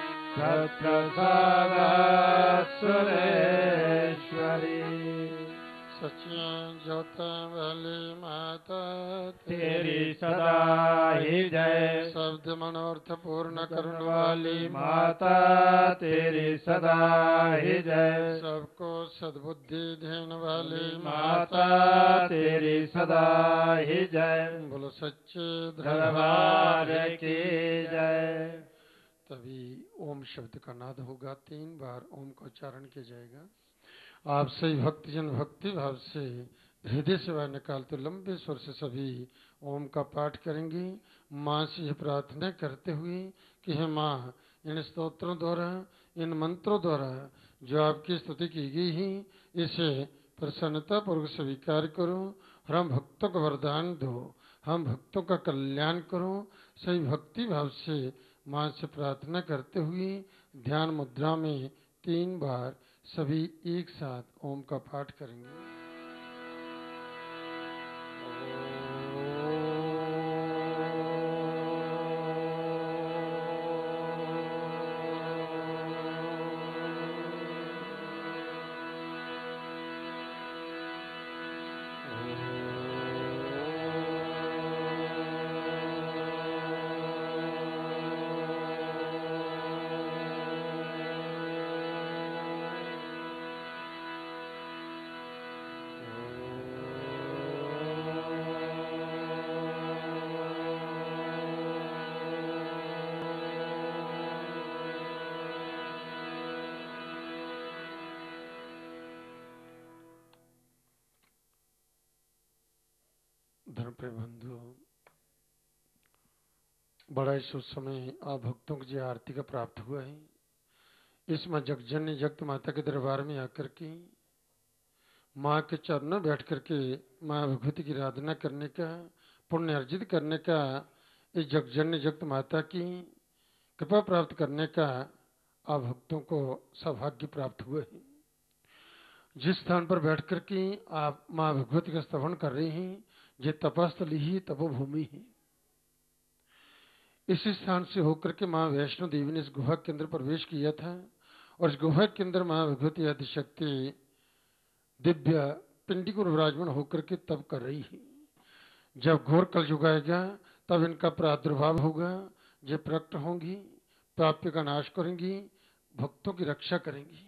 C: सत्प्रसादात् सुरेश्वरी
B: सच्चियां ज्योता वाली माता
C: तेरी सदा ही जय
B: शब्द मनोर्थ पूर्ण
C: करने वाली माता तेरी सदा ही जय
B: सबको सद्बुद्धि देने वाली
C: माता तेरी सदा ही जय
B: बोलो सच्चे
C: दरबार की जय।
B: तभी ओम शब्द का नाद होगा, तीन बार ओम का उच्चारण किया जाएगा। आप सही भक्तजन भक्ति भाव से हृदय से वार निकालते लंबे स्वर से सभी ओम का पाठ करेंगे। माँ से यह प्रार्थना करते हुए कि हे माँ, इन स्तोत्रों द्वारा, इन मंत्रों द्वारा जो आपकी स्तुति की गई है, इसे प्रसन्नता पूर्वक स्वीकार करो। हम भक्तों को वरदान दो, हम भक्तों का कल्याण करो। सही भक्ति भाव से मां से प्रार्थना करते हुए ध्यान मुद्रा में तीन बार सभी एक साथ ओम का पाठ करेंगे। धर्म प्रिय बंधु, बड़ा ही शुभ समय आप भक्तों को जो आरती का प्राप्त हुआ है, इसमें जगजननी जगत माता के दरबार में आकर के माँ के चरणों बैठ करके माँ भगवती की आराधना करने का, पुण्य अर्जित करने का, इस जगजननी जगत माता की कृपा प्राप्त करने का आप भक्तों को सौभाग्य प्राप्त हुआ है। जिस स्थान पर बैठ करके आप माँ भगवती का स्तवन कर रहे हैं, ये तपस्थली ही तपोभूमि है। इसी स्थान से होकर के माँ वैष्णो देवी ने इस गुहा के अंदर प्रवेश किया था और इस गुहा के अंदर माँ भगवती आदिशक्ति दिव्य पिंडी को विराजमान होकर के तप कर रही है। जब घोर कलयुग आएगा तब इनका प्रादुर्भाव होगा, ये प्रकट होंगी, पाप का नाश करेंगी, भक्तों की रक्षा करेंगी।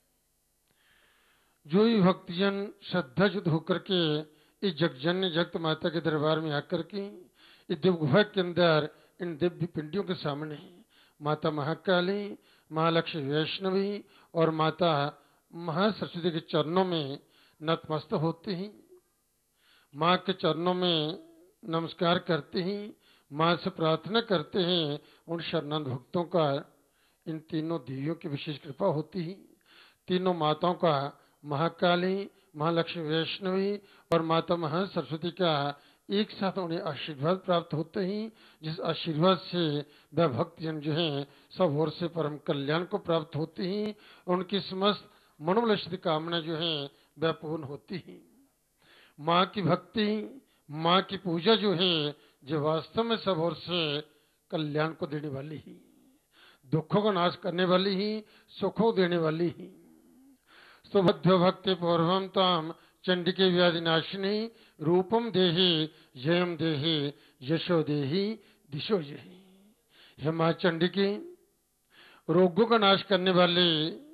B: जो भी भक्तजन श्रद्धा युक्त होकर के इस जगजननी जगत माता के दरबार में आकर के इस दिव्य गुहा के अंदर इन दिव्य पिंडियों के सामने माता महाकाली, महालक्ष्मी वैष्णवी और माता महासरस्वती के चरणों में नतमस्तक होते हैं, माँ के चरणों में नमस्कार करते हैं, माँ से प्रार्थना करते हैं। उन शरणागत भक्तों का इन तीनों देवियों की विशेष कृपा होती है। तीनों माताओं का, महाकाली, महालक्ष्मी वैष्णवी और माता महासरस्वती का एक साथ उन्हें आशीर्वाद प्राप्त होते हैं, जिस आशीर्वाद से वह भक्तजन जो हैं सब ओर से परम कल्याण को प्राप्त होती हैं। उनकी समस्त मनोबलस्थित कामना जो है वह पूर्ण होती है। माँ की भक्ति, माँ की पूजा जो है जो वास्तव में सब ओर से कल्याण को देने वाली ही, दुखों का नाश करने वाली ही, सुखों देने वाली ही। सुबद्ध भक्ति पूर्वम ताम चंडिके व्याधि नाशिनी रूपम देहि जयम देहि यशो देहि दिशो जहि। हे माँ चंडिके, रोगों का नाश करने वाले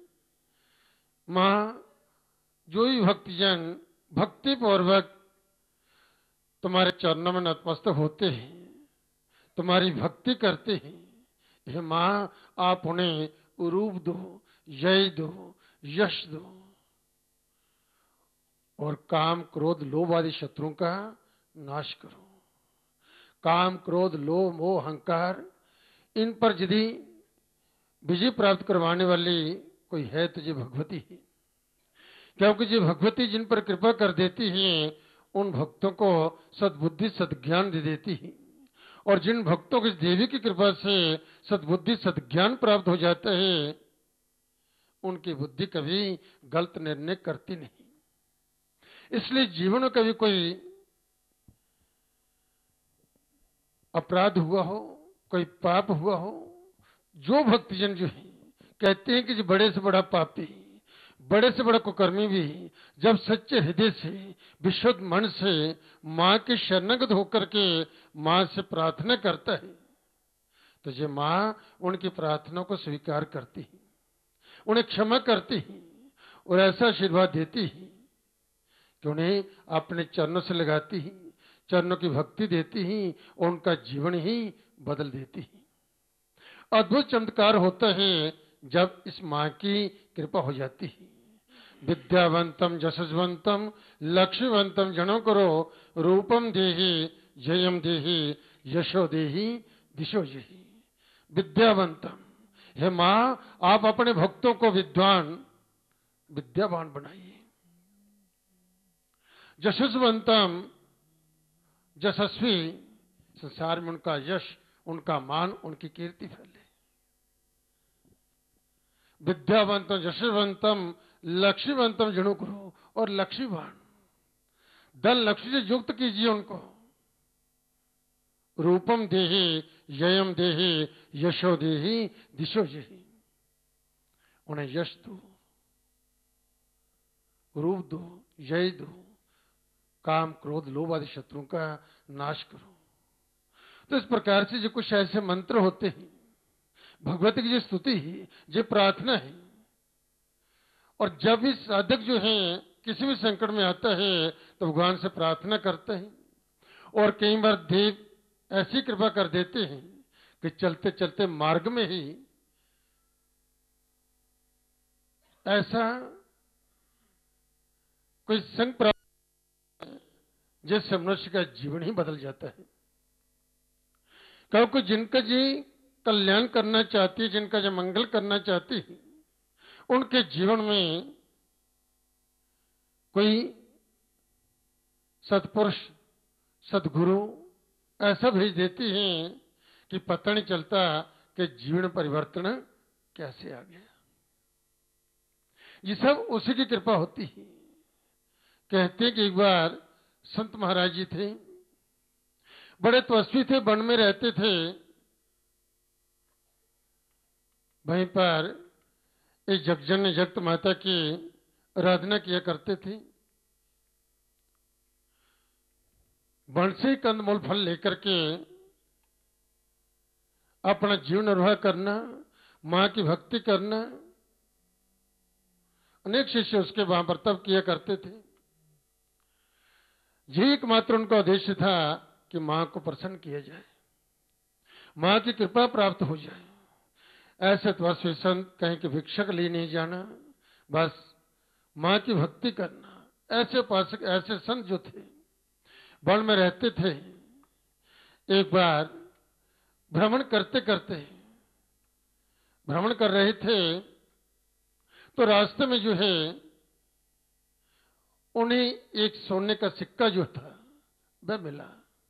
B: माँ, जो भी भक्तजन भक्ति पूर्वक तुम्हारे चरणों में नतमस्तक होते हैं, तुम्हारी भक्ति करते हैं, हे माँ आप उन्हें रूप दो, जय दो, यश दो और काम क्रोध लोभ आदि शत्रुओं का नाश करो। काम क्रोध लोभ मोह अहंकार, इन पर यदि विजय प्राप्त करवाने वाली कोई है तो ये भगवती है, क्योंकि ये भगवती जिन पर कृपा कर देती है उन भक्तों को सद्बुद्धि सद्ज्ञान दे देती है। और जिन भक्तों की देवी की कृपा से सद्बुद्धि सद्ज्ञान प्राप्त हो जाता है, उनकी बुद्धि कभी गलत निर्णय करती नहीं। इसलिए जीवन में कभी कोई अपराध हुआ हो, कोई पाप हुआ हो, जो भक्तजन जो है कहते हैं कि जो बड़े से बड़ा पापी, बड़े से बड़ा कुकर्मी भी जब सच्चे हृदय से, विशुद्ध मन से माँ के शरणागत होकर के माँ से प्रार्थना करता है तो ये माँ उनकी प्रार्थना को स्वीकार करती है, उन्हें क्षमा करती है और ऐसा आशीर्वाद देती है कि उन्हें अपने चरणों से लगाती है, चरणों की भक्ति देती है और उनका जीवन ही बदल देती है। अद्भुत चमत्कार होता है जब इस माँ की कृपा हो जाती है। विद्यावंतम यशस्वंतम लक्ष्मीवंतम जनो करो रूपम देहि जयम देहि यशो देहि दिशो जहि। विद्यावंतम, हे माँ आप अपने भक्तों को विद्वान विद्यावान बनाइए। यशस्वंतम, यशस्वी, संसार में उनका यश, उनका मान, उनकी कीर्ति फैले। विद्यावंतम यशवंतम लक्ष्मीवंतम जणु करो, और लक्ष्मीवान धन लक्ष्मी से युक्त कीजिए उनको। रूपम देहि ययम देहि यशो देहि दिशो देहि, उन्हें यश दो, रूप दो, यश दो, काम क्रोध लोभ आदि शत्रुओं का नाश करो। तो इस प्रकार से जो कुछ ऐसे मंत्र होते हैं, भगवती की जो स्तुति है, जो प्रार्थना है, और जब भी साधक जो है किसी भी संकट में आता है तो भगवान से प्रार्थना करते हैं, और कई बार देव ऐसी कृपा कर देते हैं कि चलते चलते मार्ग में ही ऐसा कोई संग प्राप्त जिससे मनुष्य का जीवन ही बदल जाता है। क्योंकि जिनका जी कल्याण करना चाहती है, जिनका जो मंगल करना चाहती है, उनके जीवन में कोई सत्पुरुष सदगुरु ऐसा भेज देती हैं कि पता नहीं चलता कि जीवन परिवर्तन कैसे आ गया। ये सब उसी की कृपा होती है। कहते हैं कि एक बार संत महाराज जी थे, बड़े तपस्वी थे, वन में रहते थे। वहीं पर एक जगजन जगत माता की आराधना किया करते थे। वन से कंदमूल फल लेकर के अपना जीवन निर्वाह करना, मां की भक्ति करना, अनेक शिष्य उसके वहां पर तप किया करते थे। यही एकमात्र उनका उद्देश्य था कि मां को प्रसन्न किया जाए, मां की कृपा प्राप्त हो जाए। ऐसे तपस्वी संत कहीं के भिक्षा के लिए नहीं जाना, बस मां की भक्ति करना। ऐसे उपासक, ऐसे संत जो थे वन में रहते थे। एक बार भ्रमण करते करते भ्रमण कर रहे थे तो रास्ते में जो है उन्हें एक सोने का सिक्का जो था वह मिला।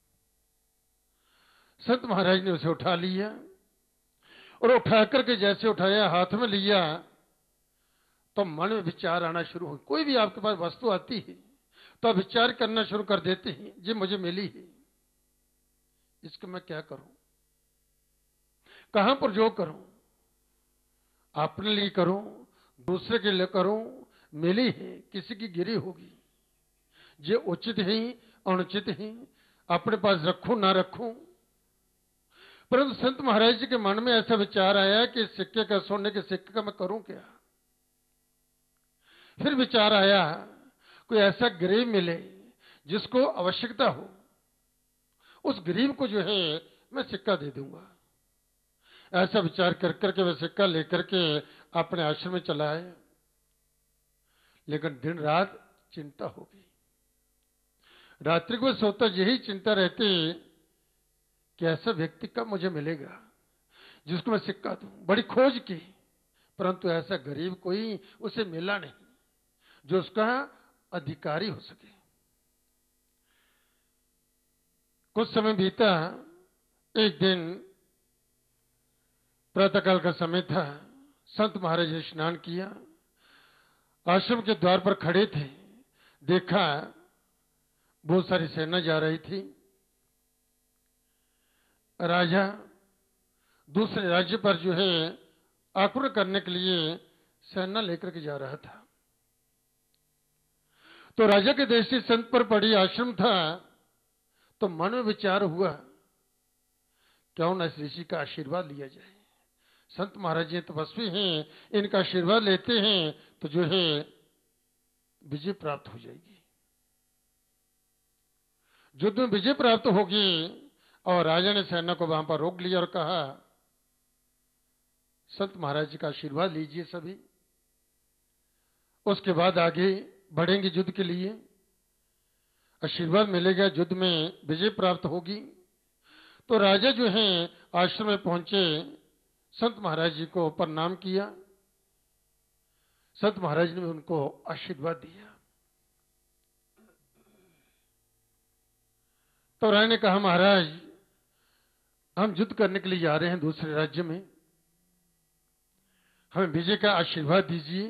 B: संत महाराज ने उसे उठा लिया, और उठा करके जैसे उठाया, हाथ में लिया, तो मन में विचार आना शुरू हो। कोई भी आपके पास वस्तु आती है तो आप विचार करना शुरू कर देते हैं, ये मुझे मिली है, इसको मैं क्या करूं, कहां पर जो करूं, अपने लिए करूं, दूसरे के लिए करूं, मिली है, किसी की गिरी होगी, ये उचित है अनुचित है, अपने पास रखूं ना रखूं। परंतु संत महाराज जी के मन में ऐसा विचार आया कि सिक्के का, सोने के सिक्के का मैं करूं क्या। फिर विचार आया कोई ऐसा गरीब मिले जिसको आवश्यकता हो, उस गरीब को जो है मैं सिक्का दे दूंगा। ऐसा विचार कर करके वह सिक्का लेकर के अपने आश्रम में चला आया। लेकिन दिन रात चिंता हो गई। रात्रि को सोता यही चिंता रहती कि ऐसा व्यक्ति कब मुझे मिलेगा जिसको मैं सिक्का दूं। बड़ी खोज की, परंतु ऐसा गरीब कोई उसे मिला नहीं जो उसका अधिकारी हो सके। कुछ समय बीता। एक दिन प्रातःकाल का समय था। संत महाराज ने स्नान किया, आश्रम के द्वार पर खड़े थे। देखा बहुत सारी सेना जा रही थी। राजा दूसरे राज्य पर जो है आक्रमण करने के लिए सेना लेकर के जा रहा था। तो राजा के दृष्टि संत पर पड़ी आश्रम था, तो मन में विचार हुआ क्यों न इस ऋषि का आशीर्वाद लिया जाए। संत महाराज जी तपस्वी हैं, इनका आशीर्वाद लेते हैं तो जो है विजय प्राप्त हो जाएगी, युद्ध में विजय प्राप्त होगी। और राजा ने सेना को वहां पर रोक लिया और कहा संत महाराज जी का आशीर्वाद लीजिए सभी, उसके बाद आगे बढ़ेंगे युद्ध के लिए, आशीर्वाद मिलेगा, युद्ध में विजय प्राप्त होगी। तो राजा जो हैं आश्रम में पहुंचे, संत महाराज जी को प्रणाम किया। संत महाराज ने उनको आशीर्वाद दिया। तो राजा ने कहा महाराज हम युद्ध करने के लिए जा रहे हैं दूसरे राज्य में, हमें विजय का आशीर्वाद दीजिए।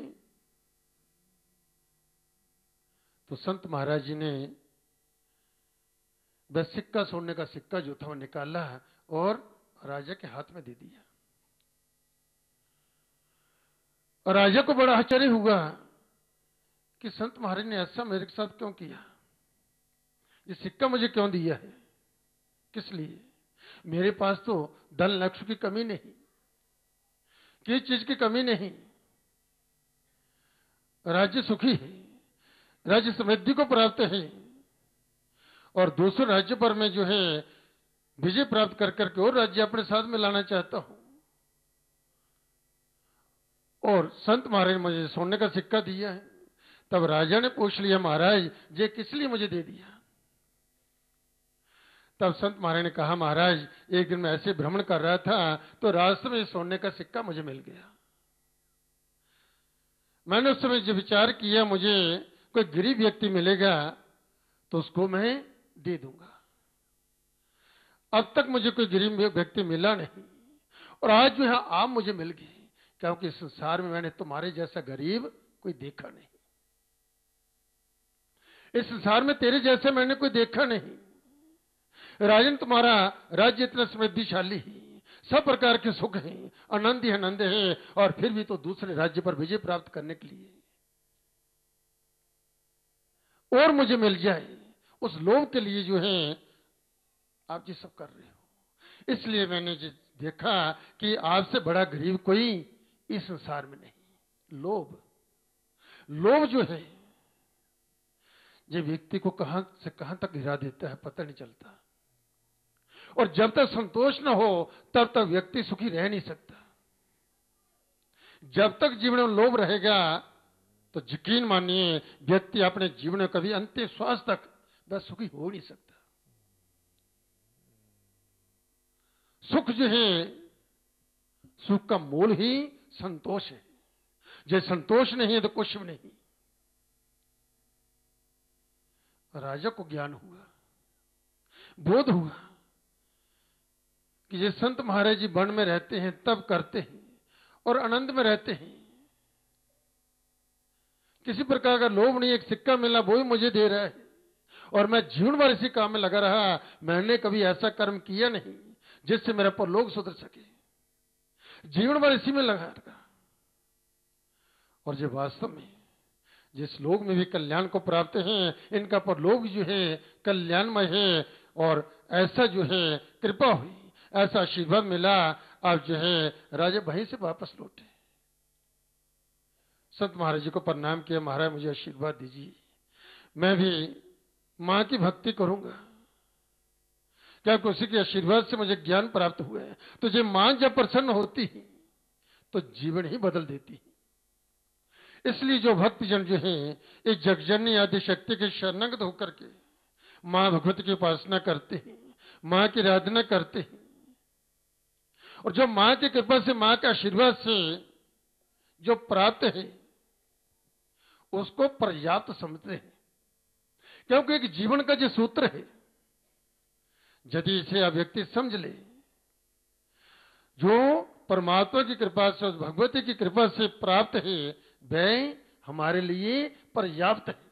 B: तो संत महाराज जी ने वह सिक्का, सोने का सिक्का जो था वो निकाला और राजा के हाथ में दे दिया। और राजा को बड़ा आश्चर्य हुआ कि संत महाराज ने ऐसा मेरे के साथ क्यों किया, ये सिक्का मुझे क्यों दिया है, किस लिए? मेरे पास तो धन लक्ष्य की कमी नहीं, किसी चीज की कमी नहीं, राज्य सुखी है, राज्य समृद्धि को प्राप्त है, और दूसरे राज्य पर मैं जो है विजय प्राप्त कर करके और राज्य अपने साथ में लाना चाहता हूं। और संत महाराज ने मुझे सोने का सिक्का दिया है। तब राजा ने पूछ लिया, महाराज ये किस लिए मुझे दे दिया? तब संत महाराज ने कहा, महाराज एक दिन मैं ऐसे भ्रमण कर रहा था तो रास्ते में सोने का सिक्का मुझे मिल गया। मैंने उस समय जो विचार किया, मुझे कोई गरीब व्यक्ति मिलेगा तो उसको मैं दे दूंगा। अब तक मुझे कोई गरीब व्यक्ति मिला नहीं, और आज जो है आप मुझे मिल गए, क्योंकि इस संसार में मैंने तुम्हारे जैसा गरीब कोई देखा नहीं, इस संसार में तेरे जैसे मैंने कोई देखा नहीं। राजन तुम्हारा राज्य इतना समृद्धिशाली है, सब प्रकार के सुख हैं, आनंद ही आनंद है, और फिर भी तो दूसरे राज्य पर विजय प्राप्त करने के लिए और मुझे मिल जाए, उस लोभ के लिए जो है आप जी सब कर रहे हो। इसलिए मैंने देखा कि आपसे बड़ा गरीब कोई इस संसार में नहीं। लोभ लोभ जो है ये व्यक्ति को कहां से कहां तक गिरा देता है पता नहीं चलता, और जब तक संतोष न हो तब तक व्यक्ति सुखी रह नहीं सकता। जब तक जीवन में लोभ रहेगा तो यकीन मानिए व्यक्ति अपने जीवन में कभी अंतिम श्वास तक वह सुखी हो नहीं सकता। सुख जो है, सुख का मूल ही संतोष है। जो संतोष नहीं है तो कुछ भी नहीं। राजा को ज्ञान हुआ, बोध हुआ कि ये संत महाराज जी वन में रहते हैं, तब करते हैं और आनंद में रहते हैं, किसी प्रकार का लोभ नहीं। एक सिक्का मिला वो ही मुझे दे रहा है, और मैं जीवन भर इसी काम में लगा रहा। मैंने कभी ऐसा कर्म किया नहीं जिससे मेरा परलोक सुधर सके, जीवन भर इसी में लगा रहा। और जो वास्तव में जिस लोक में भी कल्याण को प्राप्त हैं, इनका परलोक जो है कल्याणमय है, और ऐसा जो है कृपा हुई, ऐसा आशीर्वाद मिला, अब जो है राजा वहीं से वापस लौटे। संत महाराज जी को प्रणाम किया, महाराज मुझे आशीर्वाद दीजिए, मैं भी मां की भक्ति करूंगा, क्या उसी के आशीर्वाद से मुझे ज्ञान प्राप्त हुआ है। तो जब मां जब प्रसन्न होती है तो जीवन ही बदल देती है। इसलिए जो भक्तजन जो है इस जगजननी आदि शक्ति के शरणागत होकर के मां भगवती की उपासना करते हैं, मां की आराधना करते हैं, और जो मां की कृपा से, मां के आशीर्वाद से जो प्राप्त है उसको पर्याप्त समझते हैं। क्योंकि एक जीवन का जो सूत्र है, यदि इसे व्यक्ति समझ ले, जो परमात्मा की कृपा से, उस भगवती की कृपा से प्राप्त है, वह हमारे लिए पर्याप्त है।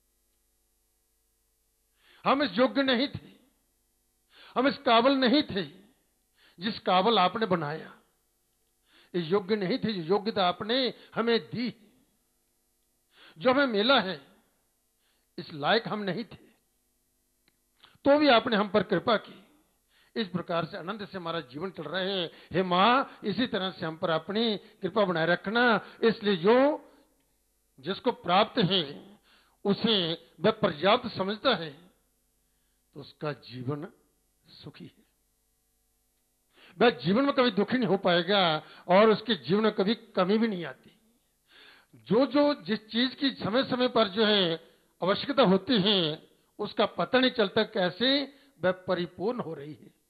B: हम इस योग्य नहीं थे, हम इस काबिल नहीं थे जिस काबिल आपने बनाया, इस योग्य नहीं थे जो योग्यता आपने हमें दी। जो हमें मिला है इस लायक हम नहीं थे, तो भी आपने हम पर कृपा की। इस प्रकार से आनंद से हमारा जीवन चल रहा है। हे मां, इसी तरह से हम पर अपनी कृपा बनाए रखना। इसलिए जो जिसको प्राप्त है उसे वह पर्याप्त समझता है तो उसका जीवन सुखी है, वह जीवन में कभी दुखी नहीं हो पाएगा, और उसके जीवन में कभी कमी भी नहीं आती। जो जो जिस चीज की समय समय पर जो है आवश्यकता होती है उसका पता नहीं चलता कैसे वह परिपूर्ण हो रही है।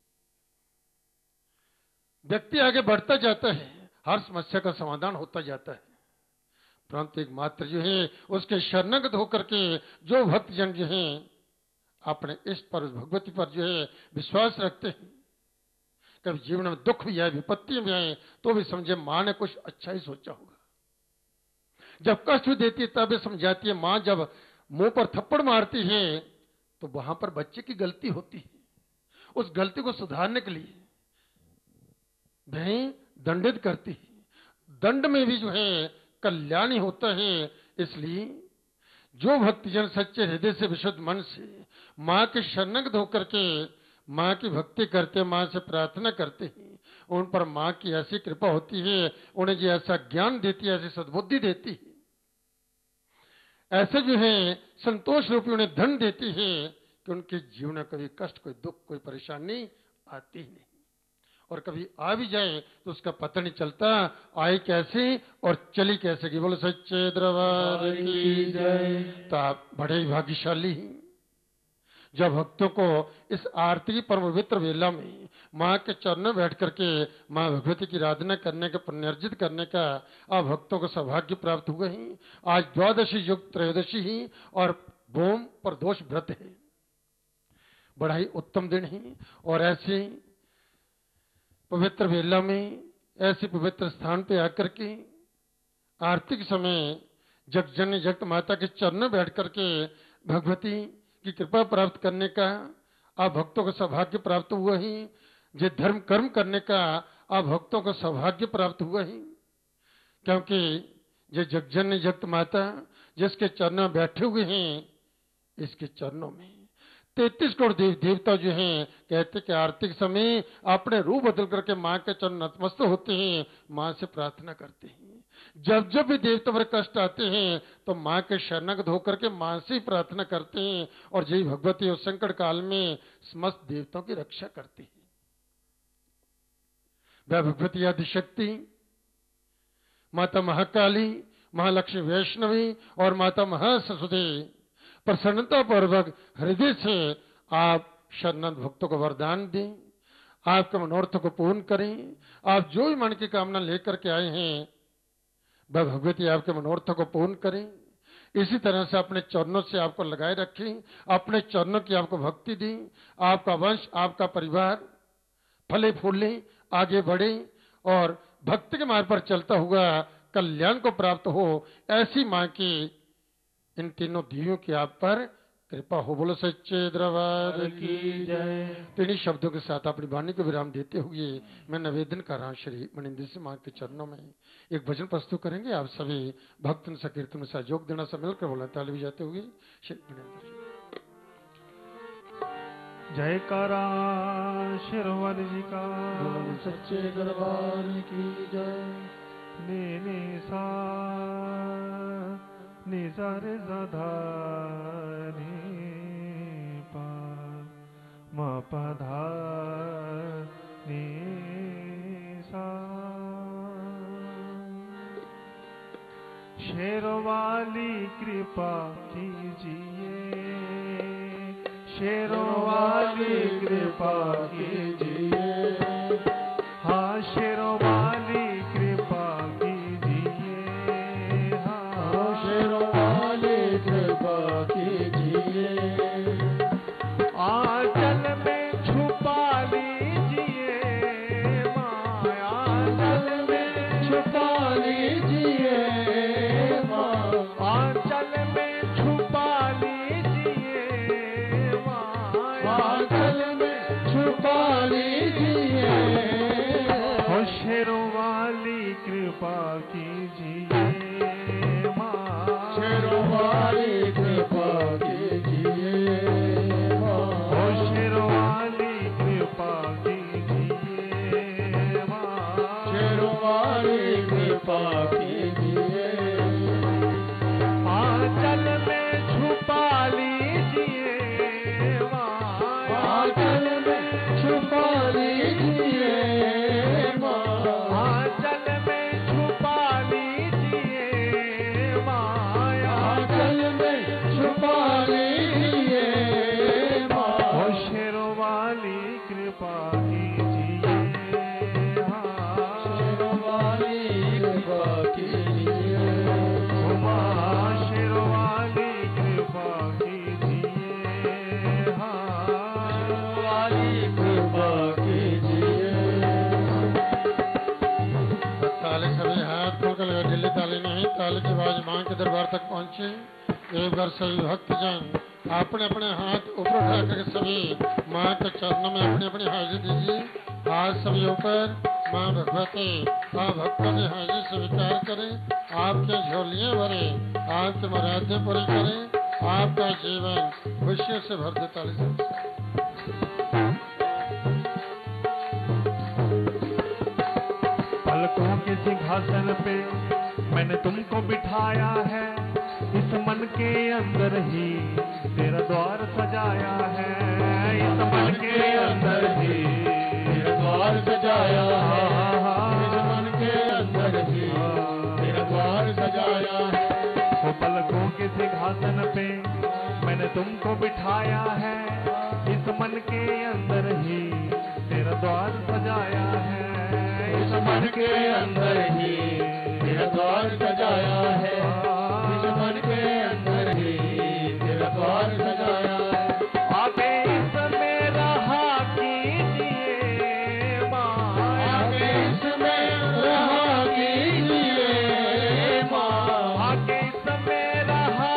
B: व्यक्ति आगे बढ़ता जाता है, हर समस्या का समाधान होता जाता है, परंतु एक मात्र जो है उसके शरणागत होकर के जो भक्तजन जो है अपने इष्ट पर, भगवती पर जो है विश्वास रखते हैं, कभी जीवन में दुख भी आए, विपत्ति भी आए, तो भी समझे माँ ने कुछ अच्छा ही सोचा होगा। जब कष्ट देती है तब समझाती है माँ, जब मुंह पर थप्पड़ मारती है तो वहां पर बच्चे की गलती होती है, उस गलती को सुधारने के लिए वह दंडित करती है। दंड में भी जो है कल्याण ही होता है। इसलिए जो भक्तजन सच्चे हृदय से विशुद्ध मन से माँ के शरणगत होकर के माँ की भक्ति करते, माँ से प्रार्थना करते हैं, उन पर माँ की ऐसी कृपा होती है, उन्हें जो ऐसा ज्ञान देती है, ऐसी सद्बुद्धि देती है, ऐसे जो है संतोष रूपी उन्हें धन देती है कि उनके जीवन में कभी कष्ट, कोई दुख, कोई परेशानी आती ही नहीं। और कभी आ भी जाए तो उसका पता नहीं चलता आई कैसे और चली कैसे की। बोलो सच्चे दरबार की जय। तो आप बड़े ही भाग्यशाली हैं जब भक्तों को इस आरती की परम पवित्र वेला में माँ के चरणों में बैठ करके माँ भगवती की आराधना करने का, पुण्यर्जित करने का आप भक्तों को सौभाग्य प्राप्त हुए हैं। आज द्वादशी युक्त त्रयोदशी ही और भूम प्रदोष व्रत है, बड़ा ही उत्तम दिन है। और ऐसे पवित्र वेला में, ऐसे पवित्र स्थान पे आकर के आरती के समय जगजननी जगत माता के चरणों में बैठ करके भगवती की कृपा प्राप्त करने का आप भक्तों को सौभाग्य प्राप्त हुआ ही। जो धर्म कर्म करने का आप भक्तों को सौभाग्य प्राप्त हुआ ही, क्योंकि जो जगजननी जगत माता जिसके चरणों में बैठे हुए हैं, इसके चरणों में तैतीस करोड़ देव देवता जो हैं कहते कि आरती के समय अपने रूप बदल करके माँ के चरण नतमस्तक होते हैं, माँ से प्रार्थना करते हैं। जब जब भी देवता पर कष्ट आते हैं तो माँ के शरणगत होकर के माँ से ही प्रार्थना करते हैं, और जय भगवती उस संकट काल में समस्त देवताओं की रक्षा करती है। वह भगवती आदिशक्ति माता महाकाली, महालक्ष्मी वैष्णवी और माता महासरस्वती प्रसन्नता पूर्वक हृदय से आप शरणागत भक्तों को वरदान दें, आपके मनोरथ को पूर्ण करें। आप जो भी मन की कामना लेकर के आए हैं वह भगवती आपके मनोरथ को पूर्ण करें। इसी तरह से अपने चरणों से आपको लगाए रखें, अपने चरणों की आपको भक्ति दी, आपका वंश, आपका परिवार फले फूले, आगे बढ़े और भक्ति के मार्ग पर चलता हुआ कल्याण को प्राप्त हो। ऐसी माँ की इन तीनों देवियों की आप पर कृपा हो। बोलो सच्चे दरबार की जय। तो इन्हीं शब्दों के साथ अपनी वाणी को विराम देते हुए मैं निवेदन कर रहा हूँ श्री मणिंद्र सिंह माँ के चरणों में एक भजन प्रस्तुत करेंगे। आप सभी भक्त संकीर्तन में सहयोग देना, सब मिलकर बोला ताली बजाते हुए श्री मणिंद्र जी।
C: जयकारा शिरोवर जी का।
B: सच्चे दरबार की जय।
C: ने ने सा नि सा रे सा धा नि पा म प धा नि सा। शेरों वाली कृपा कीजिए, शेरों वाली कृपा कीजिए। हाँ शेरों वाली कृपा कीजिए, हाँ शेरों वाली कृपा कीजिए। आंचल में छुपा लीजिए माया, आंचल में छुपा लीजिए माँ, आंचल में छुपा लीजिए माया, आंचल में छुपा लीजिए। हो शेरों वाली कृपा कीजिए माँ, शेरों वाली कृपा कीजिए माँ, हो शेरों वाली कृपा कीजिए माँ, शेरों वाली कृपा कीजिए। आंचल में छुपा लीजिए माँ, आंचल में छुपा लीजिए माँ, आंचल में छुपा लीजिए माँ, आंचल में छुपा लीजिए माँ। हो शेरों वाली कृपा कीजिए, हाँ शेरों वाली कृपा कीजिए।
B: ताली सभी हाथ खोलकर लगा, ढीली ताली नहीं, ताली की आवाज मां के दरबार तक पहुंचे। एक बार सभी भक्तजन अपने अपने हाथ ऊपर उठा कर सभी मां के चरणों में अपनी अपनी हाजिरी दीजिए। हाथ सभी ऊपर, मां भगवती मां भक्तों की हाजिरी स्वीकार करें, आपके झोलियां भरे, आपकी मुरादें पूरी करें, आपका जीवन खुशियों से भर दे। ताली से
C: पलकों के सिंहासन पे मैंने तुमको बिठाया है, इस मन के अंदर ही तेरा द्वार सजाया है, इस मन के अंदर ही तेरा द्वार सजाया है, इस मन के अंदर ही तेरा द्वार सजाया है। वो पलकों के सिंहासन पे मैंने तुमको बिठाया है, इस मन के अंदर ही तेरा द्वार सजाया है, इस मन के अंदर ही तेरा द्वार सजाया है, इस मन के अंदर ही तेरा द्वार सजाया है। आके इसमें रहा कीजिए माँ, आके इसमें रहा कीजिए माँ, आके इसमें रहा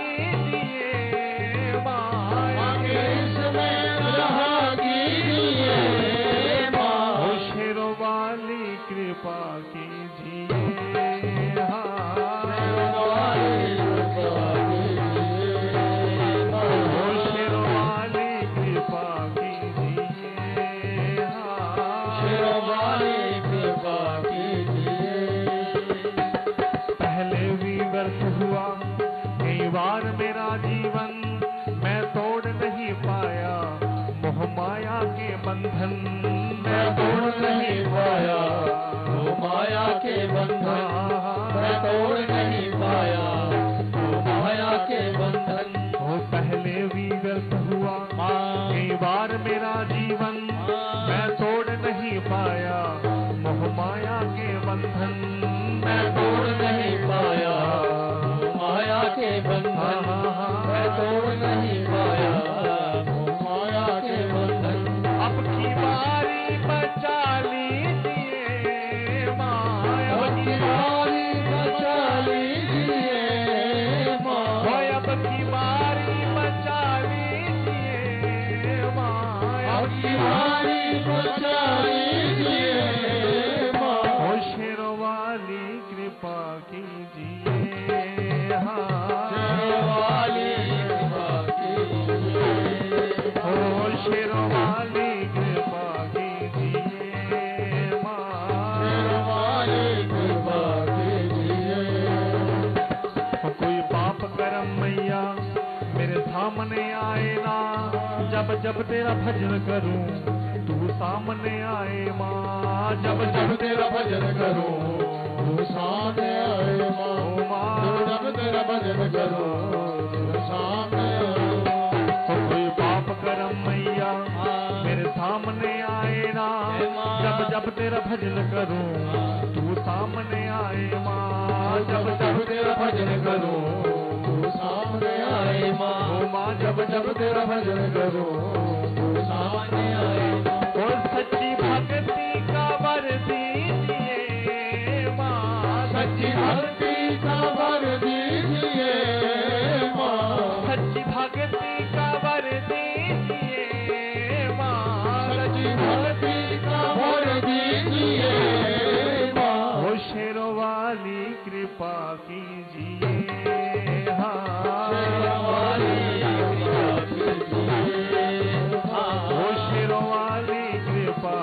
C: कीजिए माँ, आके इसमें रहा कीजिए माँ। ओ शेरों वाली कृपा कीजिए, हाँ शेरों वाली कृपा कीजिए, ओ शेरों वाली कृपा कीजिए, हाँ शेरों वाली कृपा कीजिए। पहले भी व्यर्थ हुआ कई बार मेरा जीवन, मैं तोड़ नहीं पाया मोह माया के बंधन, मैं तोड़ नहीं पाया मोह माया के बंधन, मैं तोड़ नहीं पाया मोह माया के बंधन। वो पहले भी व्यर्थ हुआ कई बार मेरा जीवन, मैं तोड़ नहीं पाया मोह माया के बंधन, मैं तोड़ नहीं पाया मोह माया के बंधन, मैं तोड़ नहीं पाया मोह माया के बंधन। अब की बारी बचा लीजिए माँ, अब की बारी बचा लीजिए माँ, अब की बारी बचा लीजिए माँ, अब की बारी बचा लीजिए माँ। ओ शेरों वाली कृपा कीजिए, हाँ शेरों वाली कृपा कीजिए, ओ शेरों वाली कृपा कीजिए माँ, शेरों वाली कृपा कीजिए। कोई पाप कर्म मैया मेरे सामने आए ना, जब जब तेरा भजन करूं तू सामने आए माँ, जब जब तेरा भजन करूं तू सामने आए माँ, जब जब तेरा भजन करूं तू सामने आए। तो कोई पाप कर्म मैया मेरे सामने आए ना, जब जब तेरा भजन करूं तू सामने आए माँ, जब जब तेरा भजन करूं तू सामने आए माँ, जब जब तेरा भजन करूं तू सामने आए। और सच्ची भक्ति का वर दीजिए माँ, सच्ची भक्ति का वर दीजिए माँ, सच्ची भक्ति का वर दीजिए माँ, सच्ची भक्ति का वर दीजिए माँ। ओ शेरों वाली कृपा कीजिए, हाँ शेरों वाली कृपा कीजिए, हाँ ओ शेरों वाली कृपा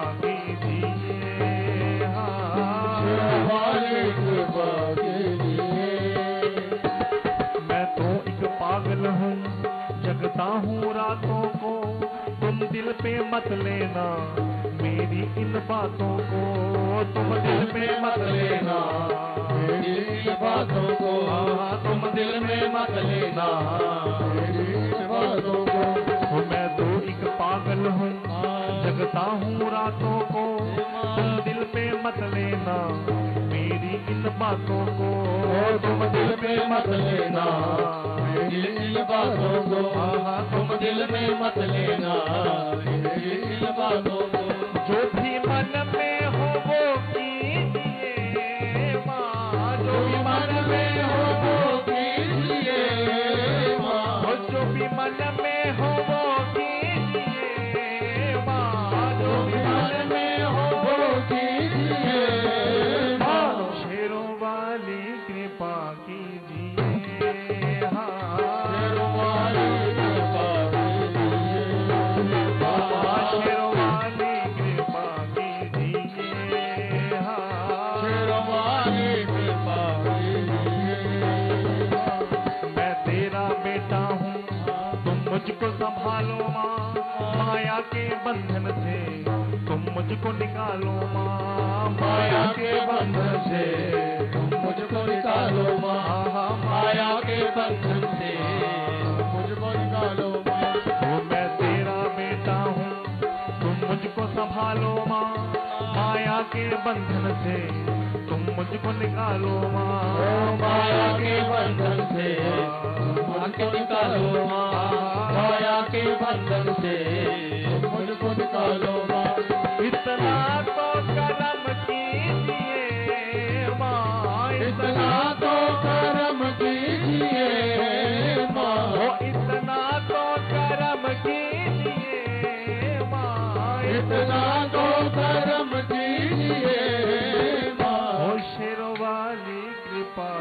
C: कीजिए, हाँ शेरों वाली कृपा कीजिए। मैं तो एक पागल हूँ, जगता हूँ रातों को, तुम दिल पे मत लेना मेरी इन बातों को, तुम दिल पे मत लेना मेरी इन बातों को, तुम दिल में मत लेना मेरी इन बातों को। मैं तो एक पागल हूँ, जगता हूँ रातों को, तुम दिल पे मत लेना मेरी इन बातों को, तुम दिल पे मत लेना मेरी इन बातों को, तुम दिल में मत लेना मेरी इन बातों को। जो भी मन में हो वो कीजिए बंधन से तुम मुझको निकालो माँ, माया के बंधन से तुम मुझको निकालो माँ, माया के बंधन से मुझको निकालो माँ। तो मैं तेरा बेटा हूँ तुम मुझको संभालो माँ, माया के बंधन से तुम मुझको निकालो माँ, माया के बंधन से तुम मुझको निकालो माँ, माया के बंधन से तुम मुझको निकालो माँ। इतना तो करम कीजिए माँ, इतना तो करम कीजिए माँ, इतना तो करम कीजिए माँ, इतना तो करम कीजिए माँ। शेरों वाली कृपा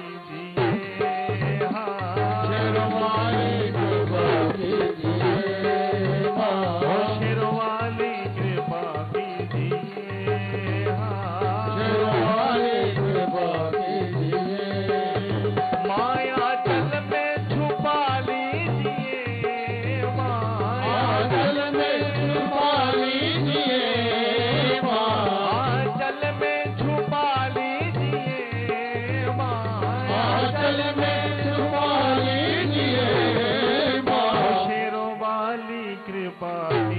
C: कीजिए, हाँ शेरों वाली कृपा कीजिए माँ, शेरों वाली कृपा कीजिए, हाँ शेरों वाली कृपा कीजिए। माया जल में छुपा लीजिए माँ, जल में छुपा लीजिए माँ, जल में छुपा लीजिए माँ, जल में छुपा लीजिए माँ। शेरों वाली कृपा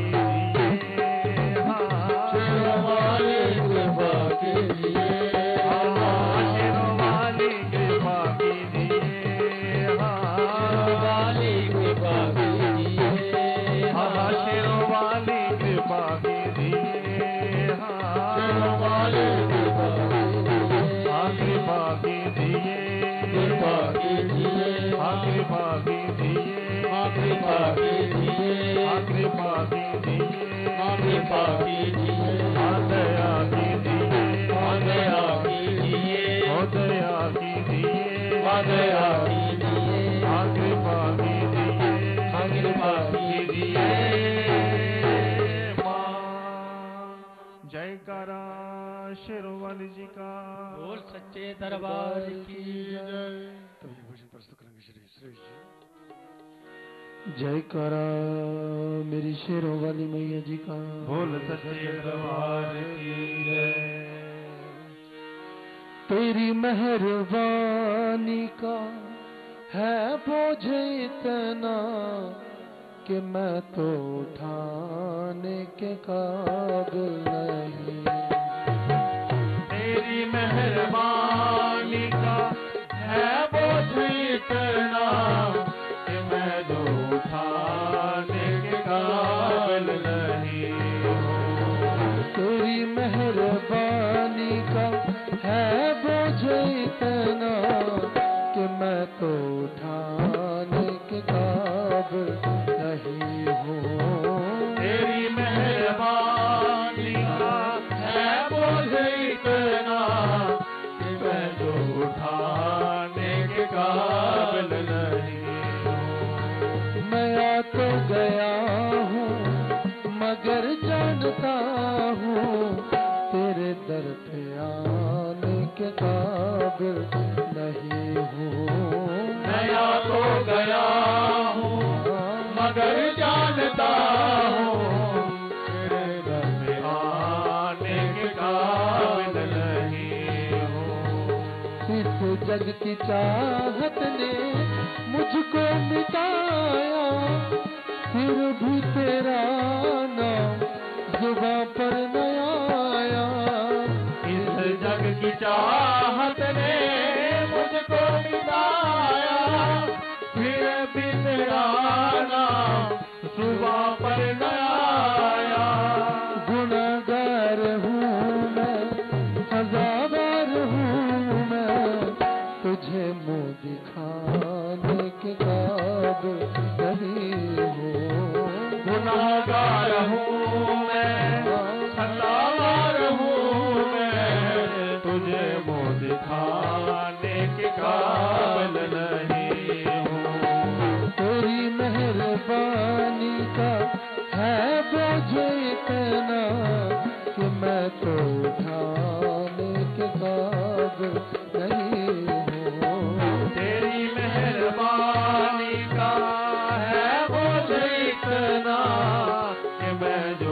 C: कीजिए, हाँ शेरों वाली कृपा कीजिए, हाँ शेरों वाली कृपा कीजिए, हाँ वाली कृपा कीजिए, हाँ शेरों वाली कृपा कीजिए, हाँ शेरों वाली कृपा कीजिए, हाँ कृपा कीजिए, कृपा कीजिए, हाँ कृपा कीजिए, हाँ कृपा कीजिए, हाँ कृपा कीजिए, हाँ कृपा कीजिए, हाँ दया कीजिए, हाँ दया कीजिए, हाँ दया कीजिए, हाँ दया कीजिए, हाँ कृपा कीजिए, हाँ कृपा कीजिए माँ। जयकारा शेरों वाली जी का बोल सच्चे दरबार की जय।
B: तभी भोजन प्रस्तुत करेंगे श्री श्री जी।
D: जयकारा मेरी शेरों वाली मैया जी का
C: बोल सच्चे दरबार की जय।
D: तेरी मेहरबानी का है बोझ इतना कि मैं तो उठाने के काबिल नहीं।
C: तेरी मेहरबानी का है बोझ इतना कि मैं तो उठाने के काबिल नहीं हूँ।
D: तेरी मेहरबानी का है बोझ इतना कि मैं तो उठाने के काबिल नहीं हूँ।
C: तेरी मेहरबानी का है बोझ इतना कि मैं तो उठाने के काबिल नहीं हूँ।
D: मैं आ तो गया हूँ मगर जानता हूँ तेरे दर पे आने के काबिल नहीं हूँ।
C: मैं आ तो गया हूँ मगर जानता हूँ तेरे दर पे आने के काबिल नहीं हूँ।
D: इस जग की चाहत ने मुझको मिटाया फिर भी तेरा नाम जुबां पर न आया।
C: इस जग की चाहत ने मुझको मिटाया फिर भी तेरा नाम जुबां पर न आया।
D: गुनाहगार हूँ मैं सजावार हूँ मैं तुझे मुँह दिखाने के काबिल नहीं हूँ।
C: गुनाहगार हूँ मैं सजावार हूँ मैं तुझे मुँह दिखाने के काबिल नहीं हूँ।
D: तेरी मेहरबानी का है बोझ इतना कि मैं तो उठाने के काबिल नहीं हूँ।
C: तेरी मेहरबानी का है बोझ इतना कि मैं जो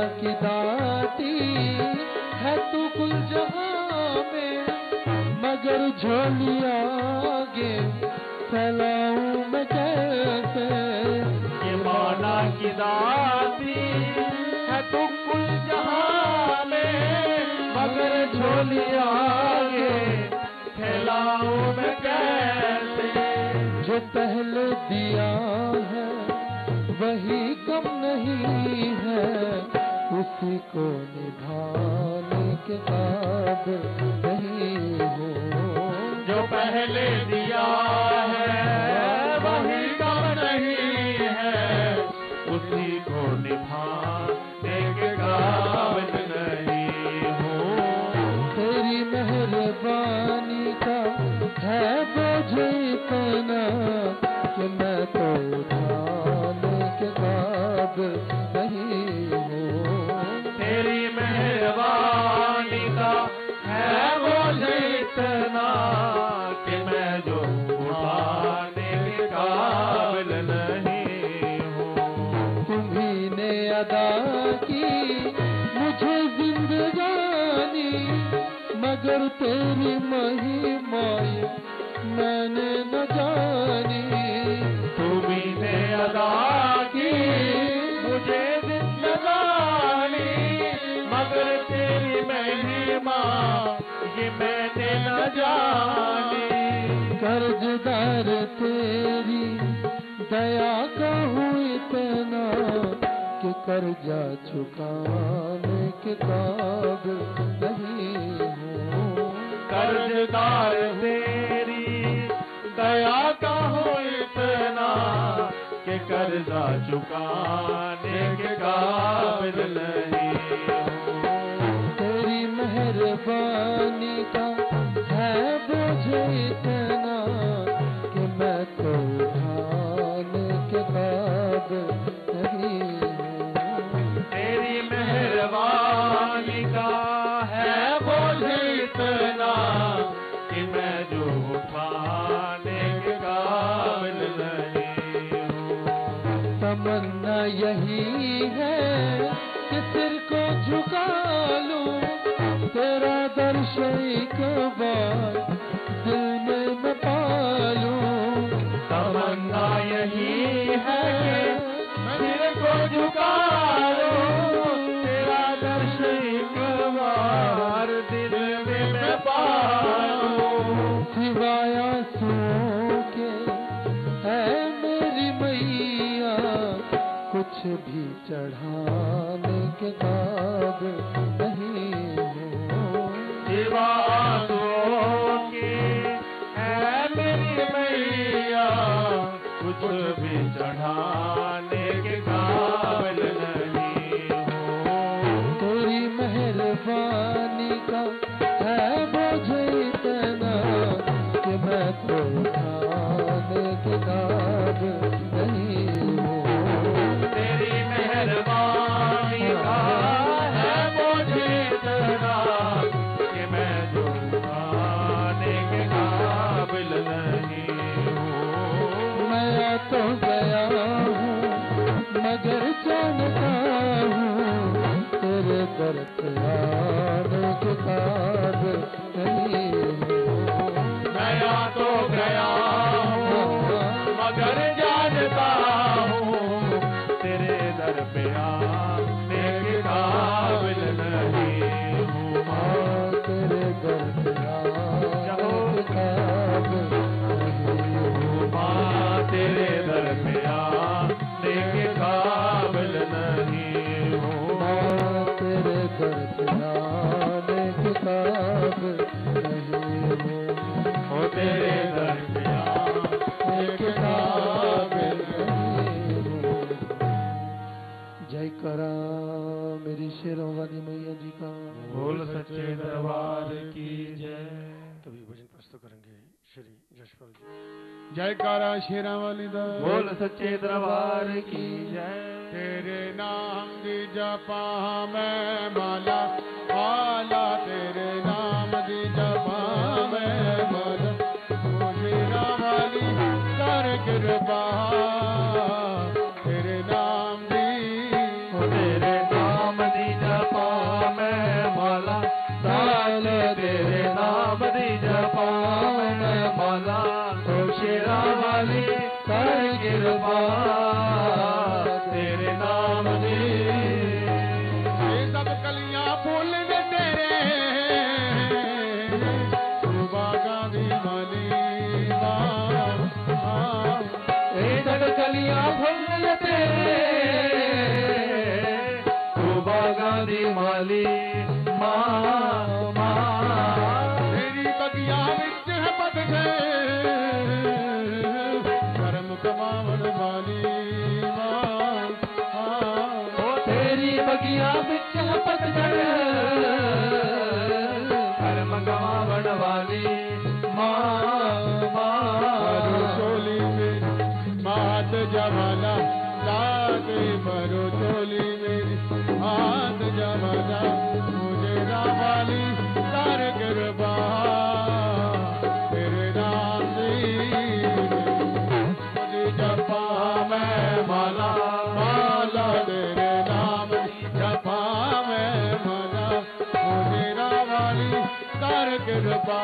D: की दाती है तू कुल जहां में, मगर झोलिया आगे फैलाऊं मैं कैसे।
C: ये मौला की दाती है तू कुल जहां में, मगर झोलिया आगे फैलाऊं मैं कैसे।
D: जो पहले दिया है वही कम नहीं है, उसी को निभाने के काबिल नहीं हो।
C: जो पहले दिया है वही कम नहीं है, उसी को निभाने के काबिल नहीं हो।
D: तेरी मेहरबानी का है बोझ इतना कि मैं तो उठाने के काबिल नहीं हूँ।
C: तेरी मेहरबानी का है बोझ इतना कि मैं जो उठाने के काबिल नहीं हूँ।
D: तुम्ही ने अदा की मुझे जिंदगानी, मगर तेरी महिमाएं मैंने न जानी।
C: तुम्ही ने अदा की मुझे जिंदगानी, मगर तेरी महिमा ये मैंने न जानी।
D: कर्जदार तेरी दया का हूँ इतना कि कर्जा चुकाने के काबिल नहीं हूँ।
C: कर्जदार तेरी दया का हो इतना कि कर्जा चुकाने के काबिल नहीं हूँ।
D: तेरी मेहरबानी का है बोझ इतना कि मैं तो उठाने के काबिल नहीं हूँ।
C: तेरी मेहरबानी का है बोझ इतना कि मैं जो उठाने के काबिल नहीं हूँ।
D: तमन्ना यही है कि सिर को झुका लूं, तेरा दर्शन एक बार दिल में मैं पालूं।
C: तमन्ना यही है कि सिर को झुका लूं, तेरा दर्शन एक बार दिल में मैं पालूं।
D: सिवाय आंसुओं के है मेरी मैया, कुछ भी चढ़ाने के काबिल नहीं हूँ।
C: सिवा आंसुओं की है मेरी मैया, कुछ भी चढ़ाने के काबिल नहीं हूँ।
D: तेरी मेहरबानी का है बोझ इतना कि मैं तो उठाने के काबिल नहीं हूँ।
C: तेरी मेहरबानी का है बोझ इतना कि मैं जो उठाने के काबिल नहीं हूँ।
D: मैं तो गया हूँ मगर जानता हूँ तेरे दर पे आने के काबिल नहीं हूँ।
C: मैं तो गया हूँ मगर जानता हूँ तेरे दर पे आने के काबिल नहीं हूँ।
D: हाँ, तेरे दर पे आने के काबिल नहीं हूँ।
C: माँ तेरे दर पे आने के काबिल नहीं हूँ।
D: हाँ, तेरे दर पे आने के काबिल नहीं हूँ।
C: ओ तेरे दर पे आने के काबिल नहीं हूँ।
D: जय करा मेरी शेरों वाली मैया जी का।
C: बोल सच्चे दरबार की जय।
B: तभी भजन प्रस्तुत करेंगे श्री यशपाल जी।
E: जयकारा शेरा वाली दा।
C: बोल सच्चे दरबार की जय।
E: तेरे नाम दी जपा मैं माला, माला तेरे नाम दी जपा मैं माला। ओ शेरा वाली कर कृपा तेरे नाम दी,
C: तेरे नाम दी माला तेरे नाम दी जपा मैं माला ओ शेरा वाली कर कृपा तेरे नाम दी
E: ये सब कलियां फूल ने तेरे तू बागा दी माली
C: ये सब कलियां फूल ने तेरे तू बागा दी माली मां मां
E: तेरी बगिया विच है पतझड़ कर्म कमावन वाली मां
C: ओ तेरी बगिया विच है पतझड़ कर्म गवावण वाली मां मां
E: चोली मेरी मात जमाना लागे मरो चोली मेरी हाथ जमाना मुझे रावाली कर कृपा तेरे नाम दी जपा मैं माला माला तेरे नाम दी जपा मैं माला मुझे रावाली कर कृपा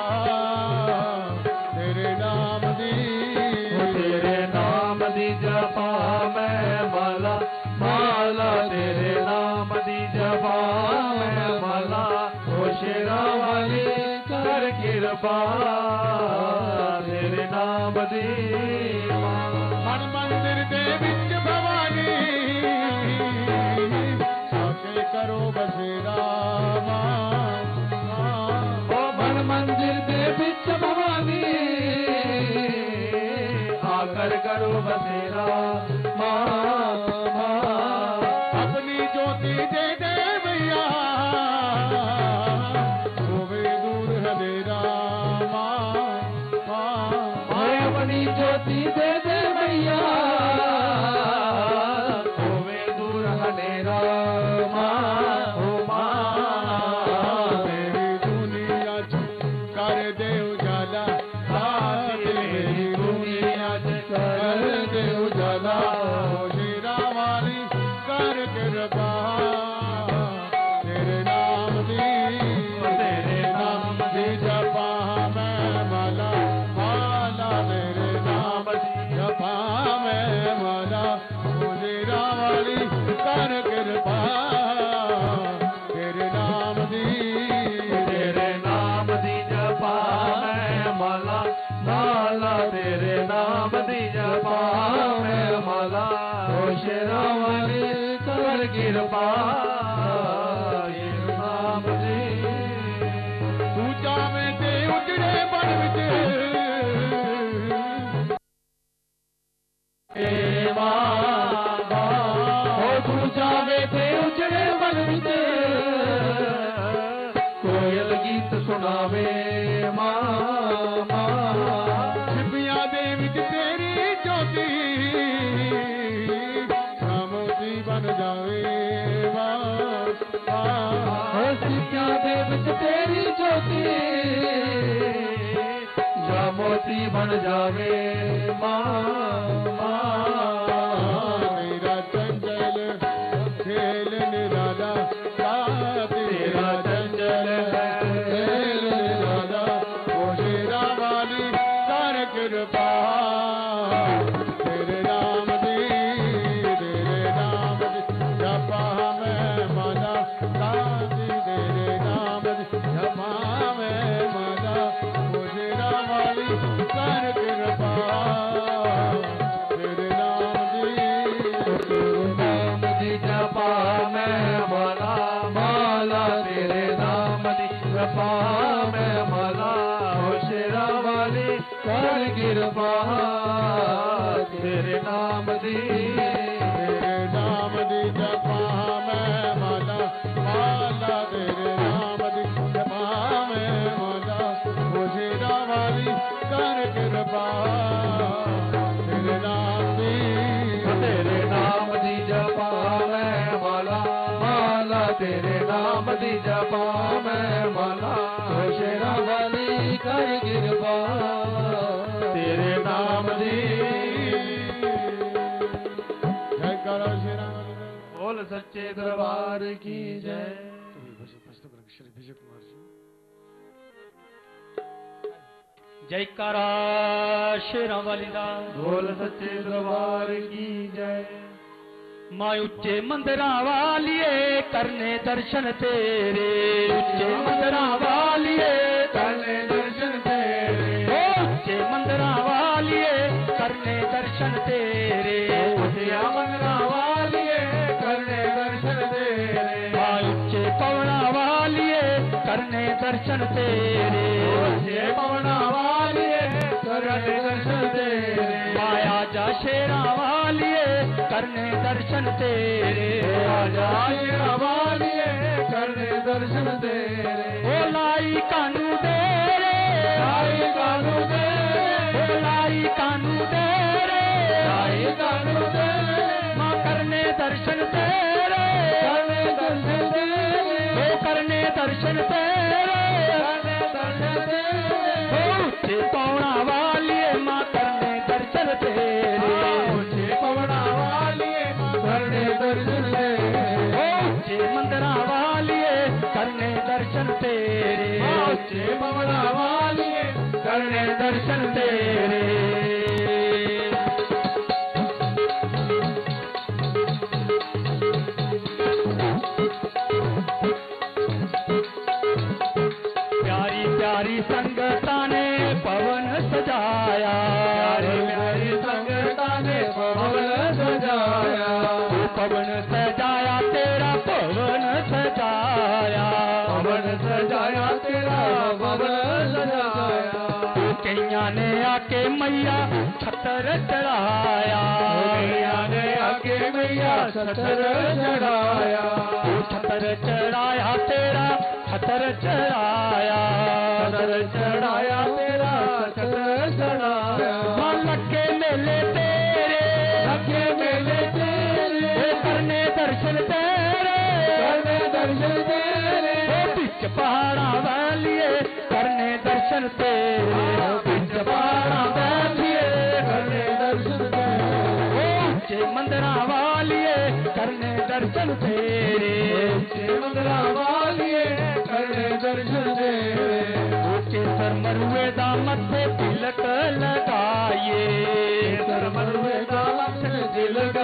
E: तेरे नाम दी
C: तेरे नाम दी जपा मैं माला माला तेरे नाम दी जपा मैं माला ओ शेरा वाली कर कृपा तेरे नाम दी
E: मन मंदिर दे विच भवानी आके करो बसेरा
C: ओ मन मंदिर दे विच भवानी आकर करो बसेरा मां मां
E: अपनी ज्योति दे दे भैया होवे दूर हनेरा
C: अपनी ज्योति दे दे भैया होवे दूर हनेरा मां हो मां
E: मेरी दुनिया च कर दे उजाला मेरी दुनिया च कर दे उजाला शेरा वाली कर कृपा तेरे नाम दी तेरे नाम दी जपा मैं माला माला तेरे नाम दी जपा मैं माला शेरा वाली कर कृपा तेरे नाम दी
C: तेरे नाम दी जपा मैं माला माला तेरे नाम दी जपा मैं माला ओ शेरा वाली कर कृपा तेरे नाम दी
E: तू जावे ते उजड़े बन विच
C: ए मां ओ तू जावे ते उजड़े बन विच कोयल गीत सुनावे मां मां
E: छिपिया दे विच तेरी ज्योति मोती बन जावे
C: हसिया दे विच तेरी ज्योति जा मोती बन जावे मां मां
E: मेरा चंचल खेल निराला तेरा चंचल खेल निराला ओ शेरा वाली कर कृपा तेरे नाम दी तेरे नाम दी जपा मैं माला दादी तेरे नाम दी जपा मैं माला ओ शेरा वाली कर कृपा तेरे नाम दी
C: तेरे नाम दी जपा मैं माला माला तेरे नाम दी जपा मैं माला ओ शेरा वाली कर कृपा तेरे नाम दी
E: तेरे नाम दी जपा मैं माला माला तेरे नाम दी जपा मैं माला ओ शेरा वाली कर कृपा तेरे नाम दी
C: तेरे नाम दी जपा मैं माला माला तेरे नाम दी जपा मैं माला ओ शेरा वाली कर कृपा तेरे नाम दी
E: जय करो शेरा वाली
C: बोल सच्चे दरबार की जय।
B: श्री विजय कुमार जी
F: जयकारा शेरां वाली दा
C: बोल सच्चे दरबार की जय।
F: मां उच्चे मंदिरां वालिए करने दर्शन तेरे, उच्चे मंदिरां वालिए
C: करने दर्शन तेरे,
F: उच्चे मंदिरां वालिए करने दर्शन तेरे,
C: उच्चे मंदिरां वालिए करने दर्शन तेरे,
F: मां उच्चे पवना वालिए करने दर्शन तेरे,
C: उच्चे पवना वालिए करने दर्शन तेरे,
F: माया जा शेरां वालिए करने दर्शन तेरे,
C: आजा शेरां वालिए करने दर्शन तेरे,
F: ओ लाई कानू तेरे,
C: लाई कानू तेरे,
F: ओ लाई कानू तेरे,
C: लाई कानू तेरे,
F: मां करने दर्शन तेरे,
C: करने दर्शन तेरे,
F: ओ करने दर्शन तेरे,
C: करने दर्शन तेरे,
F: ओ उच्चे पौना वालिए मां करने दर्शन तेरे,
C: उच्चे पवना वालिए करने दर्शन तेरे,
F: ओ उच्चे मंदिरां वालिए करने दर्शन तेरे,
C: उच्चे पवना वालिए करने
F: दर्शन तेरे। प्यारी प्यारी संगता ने पवन सजाया,
C: प्यारी प्यारी संगता ने पवन सजाया,
F: पवन सजाया तेरा पवन सजाया,
C: पवन सजाया तेरा पवन सजाया,
F: कईया ने आके मैया छतर चढ़ाया,
C: मैया ने आके मैया छतर चढ़ाया,
F: छतर चढ़ाया तेरा छतर चढ़ाया,
C: छतर चढ़ाया तेरा छतर चढ़ाया,
F: मां लगे मेले तेरे,
C: लगे मेले तेरे,
F: ओ करने दर्शन तेरे,
C: करने दर्शन तेरे,
F: ओ बिच पहाड़ा वालिए करने दर्शन तेरे, बिच पहाड़ा वालिए
C: करने दर्शन तेरे,
F: ओ उच्चे मंदिरां वालिए करने दर्शन तेरे,
C: उच्चे मंदिरां वालिए करने दर्शन तेरे,
F: केसर मरुए दा मथे तिलक लगाइए,
C: केसर मरुए दा मथे तिलक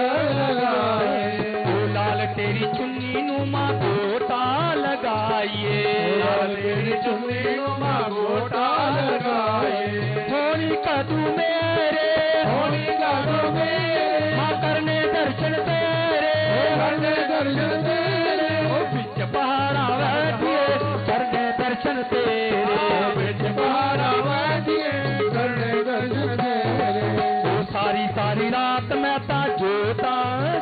C: लगाए,
F: ओ लाल तेरी चुन्नी नू मां गोटा लगाइए,
C: लाल तेरी चुन्नी नू मां गोटा लगाए,
F: होनी कदू मेरे,
C: होनी कदू मेरे,
F: मां करने दर्शन तेरे,
C: करने दर्शन तेरे,
F: ओ बिच पहाड़ा वालिए करने दर्शन तेरे,
C: बिच पहाड़ा वालिए करने दर्शन तेरे,
F: ओ सारी सारी रात मैं ता जोता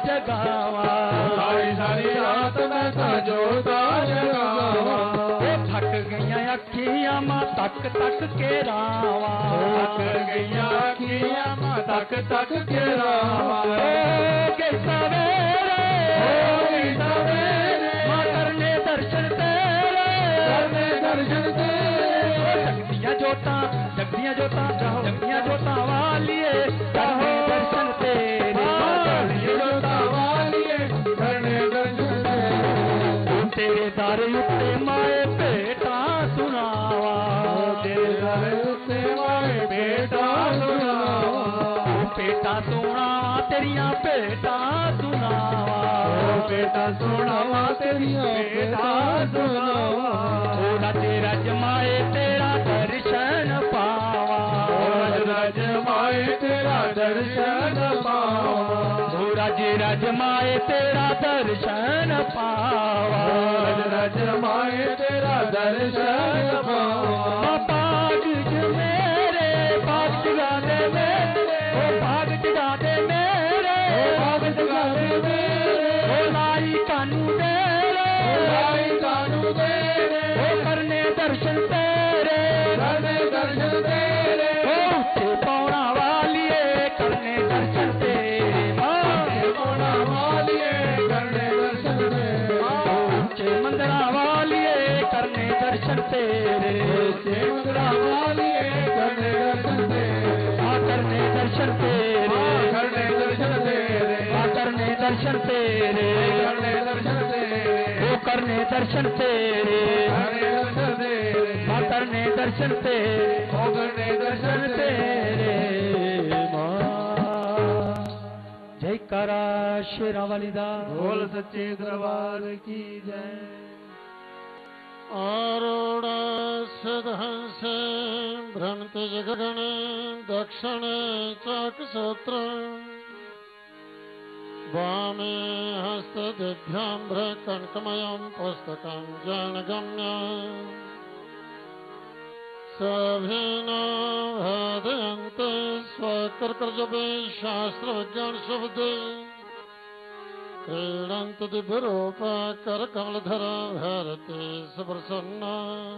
F: जगावा,
C: सारी सारी रात मैं ता जोता जगावा,
F: ओ थक गईयां अखियां मां तक तक के रावा,
C: थक गईयां अखियां मां तक तक के रावा,
F: ओ के सवेरे,
C: ओ के सवेरे,
F: मां करने दर्शन तेरे,
C: करने दर्शन तेरे,
F: ओ जगदियां जोतां जगदियां जोतां जगदियां जोतां वालिए करने दर्शन तेरे,
C: जगदियां जोतां वालिए करने दर्शन तेरे,
F: तेरे दर उत्ते माए भेटा सुनावा,
C: तेरे दर उत्ते माए भेटा सुनावा,
F: भेटा सुनावा तेरियां भेटा सुनावा,
C: बेटा सुनावा तेरियां बेटा सुनावा,
F: रज रज माए तेरा दर्शन पावा,
C: रज रज माए तेरा दर्शन पावा,
F: रज रज माए तेरा दर्शन पावा,
C: रज रज माए तेरा दर्शन पावा,
F: भाग ज मेरे भाग जगा दे मेरे, ओ भाग जगा दे मेरे,
C: भाग जगा दे मेरे,
F: ओ लाई कानू तेरे,
C: लाई कानू तेरे,
F: ओ करने दर्शन तेरे,
C: करने दर्शन तेरे,
F: ओ उच्चे पौना वालिए करने दर्शन तेरे,
C: उच्चे पौना वालिए करने दर्शन तेरे,
F: उच्चे मंदिरां वालिए करने दर्शन तेरे,
C: उच्चे मंदिरां वालिए करने दर्शन तेरे,
F: आ करने दर्शन तेरे,
C: करने दर्शन तेरे,
F: आ करने दर्शन तेरे,
C: करने दर्शन तेरे,
F: ओ करने दर्शन तेरे,
C: करने दर्शन तेरे,
F: माता करने दर्शन तेरे,
C: ओ करने दर्शन तेरे
F: माँ। जयकारा शेरा वाली दा,
C: बोल सच्चे दरबार की जय।
B: आरूढ़ सिद्धहंस भ्रमति जगगण दक्षिण चाकसूत्र वामे हस्त दिभ्याम्र कनकमयं पुस्तकं ज्ञानगम्य सभिना हृदयन्ते स्वकर्कजपे शास्त्र विज्ञान शब्दे क्रीडन्त दिव्यरूप करकमलधर भारते सुप्रसन्ना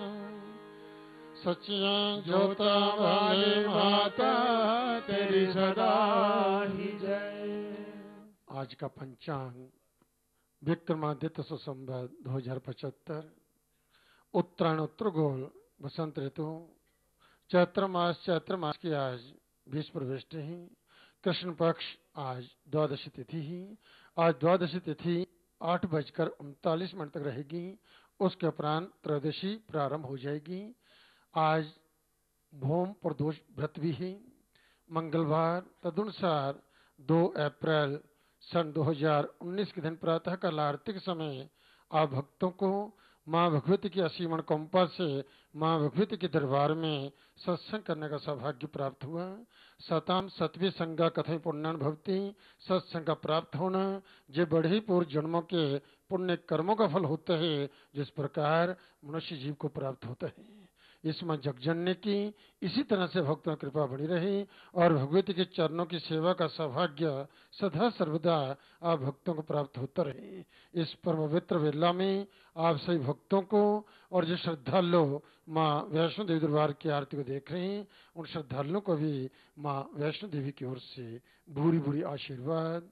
B: सच्चिदानंद ज्योता वाली माता
C: तेरी सदा ही जय।
B: आज का पंचांग विक्रमादित्य सुसंवत दो हजार पचहत्तर उत्तरायण उत्तरगोल बसंत ऋतु चैत्र मास चैत्र मास की आज बीस प्रविष्टि ही कृष्ण पक्ष आज द्वादशी तिथि ही। आज द्वादशी तिथि आठ बजकर उनतालीस मिनट तक रहेगी। उसके उपरांत त्रयोदशी प्रारंभ हो जाएगी। आज भूम प्रदोष व्रत भी है। मंगलवार तदनुसार दो अप्रैल सन दो हजार उन्नीस के दिन प्रातः काल आरती के समय आप भक्तों को माँ भगवती की असीमण कंपा से माँ भगवती के दरबार में सत्संग करने का सौभाग्य प्राप्त हुआ। सताम सतवी संज्ञा कथय पुण्यान भवती, सत्संग का प्राप्त होना जो बड़े पूर्व जन्मों के पुण्य कर्मों का फल होता है, जिस प्रकार मनुष्य जीव को प्राप्त होता है। इसमें जगजनने की इसी तरह से भक्तों की कृपा बनी रही और भगवती के चरणों की सेवा का सौभाग्य सदा सर्वदा आप भक्तों को प्राप्त होता रहे। इस परम पवित्र वेला में आप सभी भक्तों को और जो श्रद्धालु माँ वैष्णो देवी दरबार की आरती को देख रहे हैं, उन श्रद्धालुओं को भी माँ वैष्णो देवी की ओर से बुरी बुरी आशीर्वाद।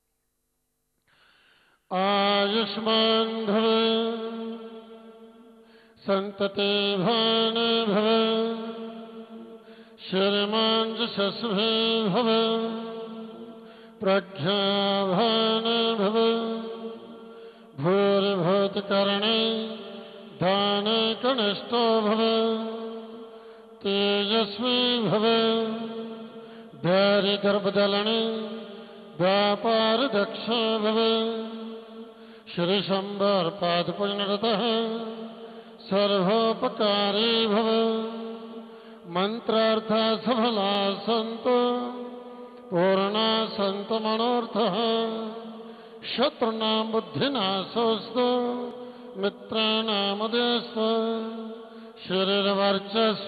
B: आयुष्मान भव संतते भान भव श्रीमान जशस्वे भव प्रज्ञाभान भव भूर्भूत करणे दान कनिष्ठो भव तेजस्वी भव धैर्य गर्भदलने व्यापार दक्ष भव श्री शंबर पाद पूजनरतः सर्वोपकारी भव मंत्रार्थ सफला संतो पूर्णा संत मनोर्थः शत्रुनां बुद्धिनाशोऽस्तु मित्राणामदेस्तु शरीरवर्चस्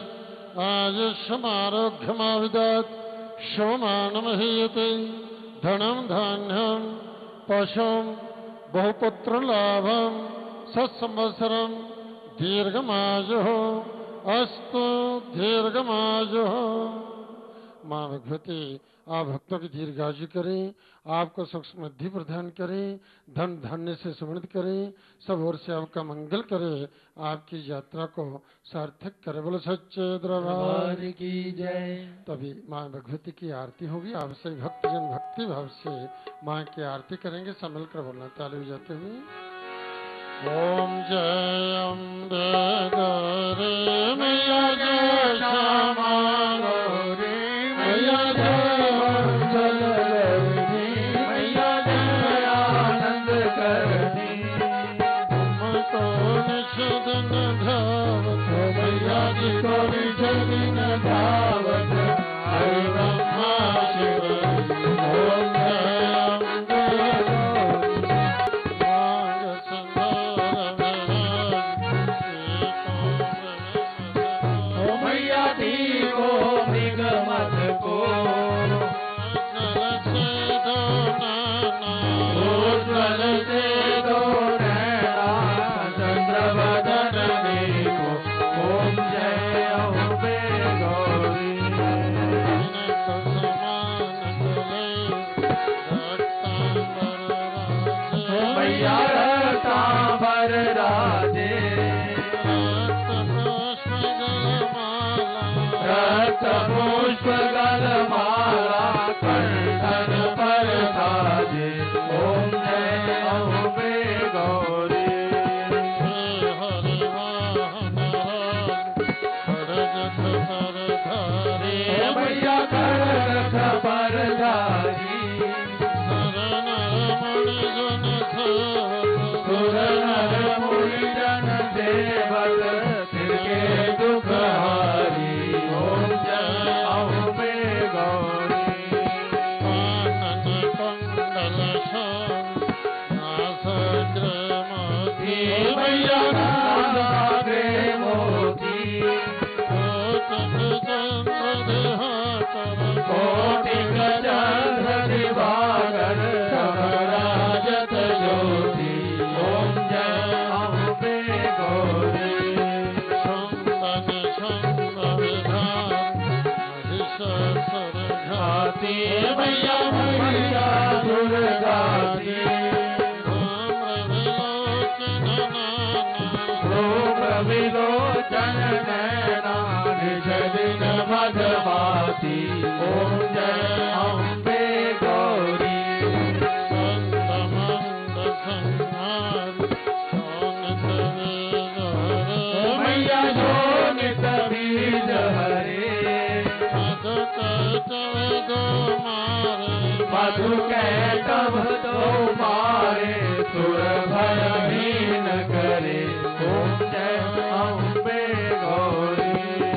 B: आयुष्यमारोग्यमाविदत् शोमानमहीयते धनं धान्यं पशुं बहुपुत्रलाभं सत्संवत्सरं दीर्घमायुः अस्तु दीर्घमायुः। माँ भगवती आप भक्तों की दीर्घायु करें, आपको सुख समृद्धि प्रदान करें, धन धान्य से समृद्ध करें, सब ओर से आपका मंगल करे, आपकी यात्रा को सार्थक करे। बोलो सच्चे दरबार
C: की जय।
B: तभी माँ भगवती की आरती होगी। आप सभी भक्तजन भक्ति भाव से माँ की आरती करेंगे। सब मिलकर बोलना चालू हो जाते हुए ओम जय अम्बे गौरी मैया जय श्यामा गौरी मैया जय जल गौरी मैया जय आनंद करनी तुमको निषदन धावत मैया जी को निषदन धावत हरि ब्रह्मा शिव ओम जय अम्बे
C: पुष्प गलमाला कंठन पर साजे ओम जय अम्बे गौरी हरि वाहन घाती मैया नागे मोती कोटि गजंद्र दिवाकर समराजत ज्योति ओम जय अम्बे गौरी घाती मैया मैया दुर्गाती विलोचन नैना निज दिन मधुमाती ओम जय अम्बे गौरी मैया योनित बीज हरे मधु कैटभ तो मारे सुर भयहीन करे ओम जय अम्बे गौरी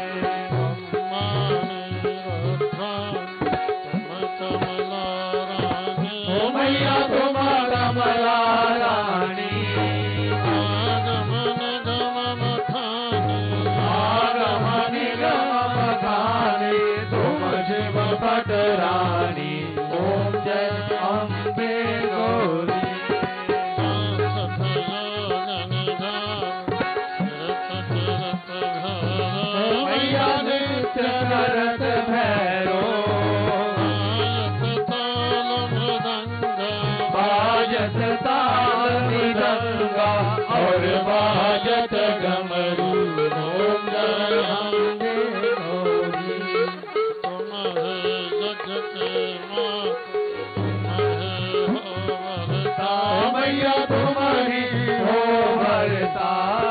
C: ओ मैया तुम कमला रानी आगमन निगम खाने तुम शिव भट रानी ओम जय अम्बे गौरी मैया नित्य करत भैरो बाजत ताल मृदंगा और बाजत घमरू ओम जय अम्बे गौरी मैया तुम्हारी हो भरता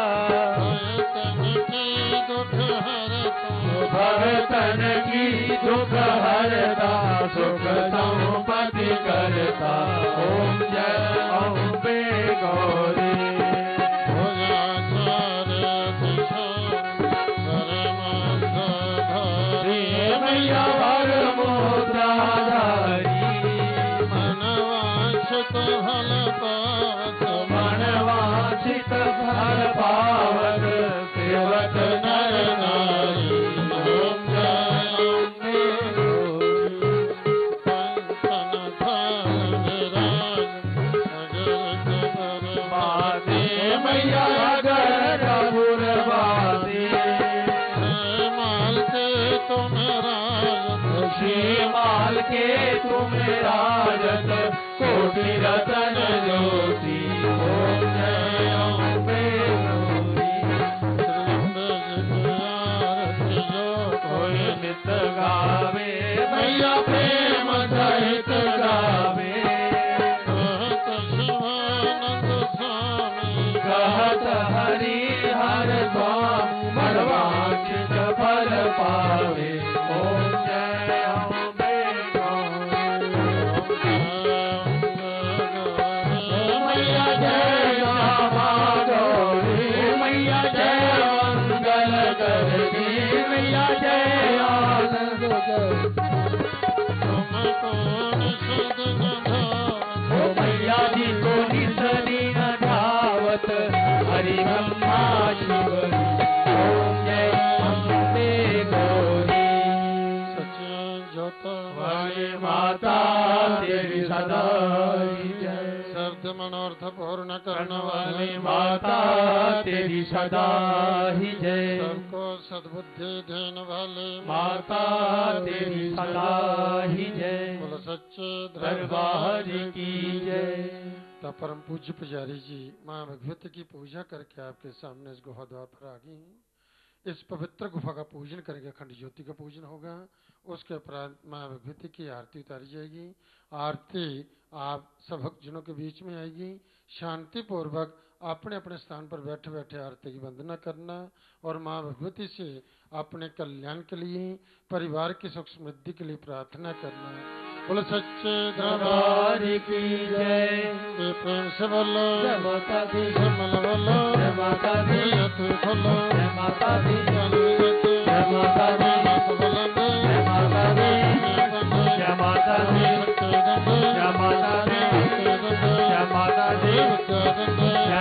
C: भगतन की दुख हरता सुख संपत्ति करता ओम जय अम्बे गौरी मैया वर मुद्राधारी मनवांछित फल पावत मनवांछित फल पावत सेवक नर नारी ओम जय अम्बे गौरी मैया अगर बुरबादी माल के तुम राजत कोटि रतन ज्योति ओम जय अम्बे गौरी कोई नित गावे मैया प्रेम सहित गावे कहत हरि हर स्वामी मनवांछित फल पावे ओम जय अम्बे गौरी मैया जय श्यामा गौरी मैया जय मंगल करनी मैया जय आनंद ओ मैया जी को निसनी धावत हरि ब्रह्मा शिव ओम जय अम्बे गौरी वाली माता तेरी सदा ही जय शब्द मनोर्थ पूर्ण करने वाली माता तेरी सदा ही जय सबको सद्बुद्धि देने वाली माता तेरी सदा ही जय बोलो सच्चे दरबार की जय। तो परम पूज्य पुजारी जी माँ भगवती की पूजा करके आपके सामने इस गुफा द्वार पर आ गई हूँ। इस पवित्र गुफा का पूजन करके अखंड ज्योति का पूजन होगा। उसके उपरांत माँ भगवती की आरती उतारी जाएगी। आरती आप सब भक्तजनों के बीच में आएगी। शांति पूर्वक अपने अपने स्थान पर बैठे बैठे आरती की वंदना करना और माँ भगवती से अपने कल्याण के लिए परिवार की सुख समृद्धि के लिए प्रार्थना करना। बोलो सच्चे दरबार की जय। प्रेम से बोलो जय माता दी, जय बोलो जय माता दी, खोलो जय माता दी, जय माता दी, जय माता दी, जय माता दी, जय माता दी, जय माता दी, जय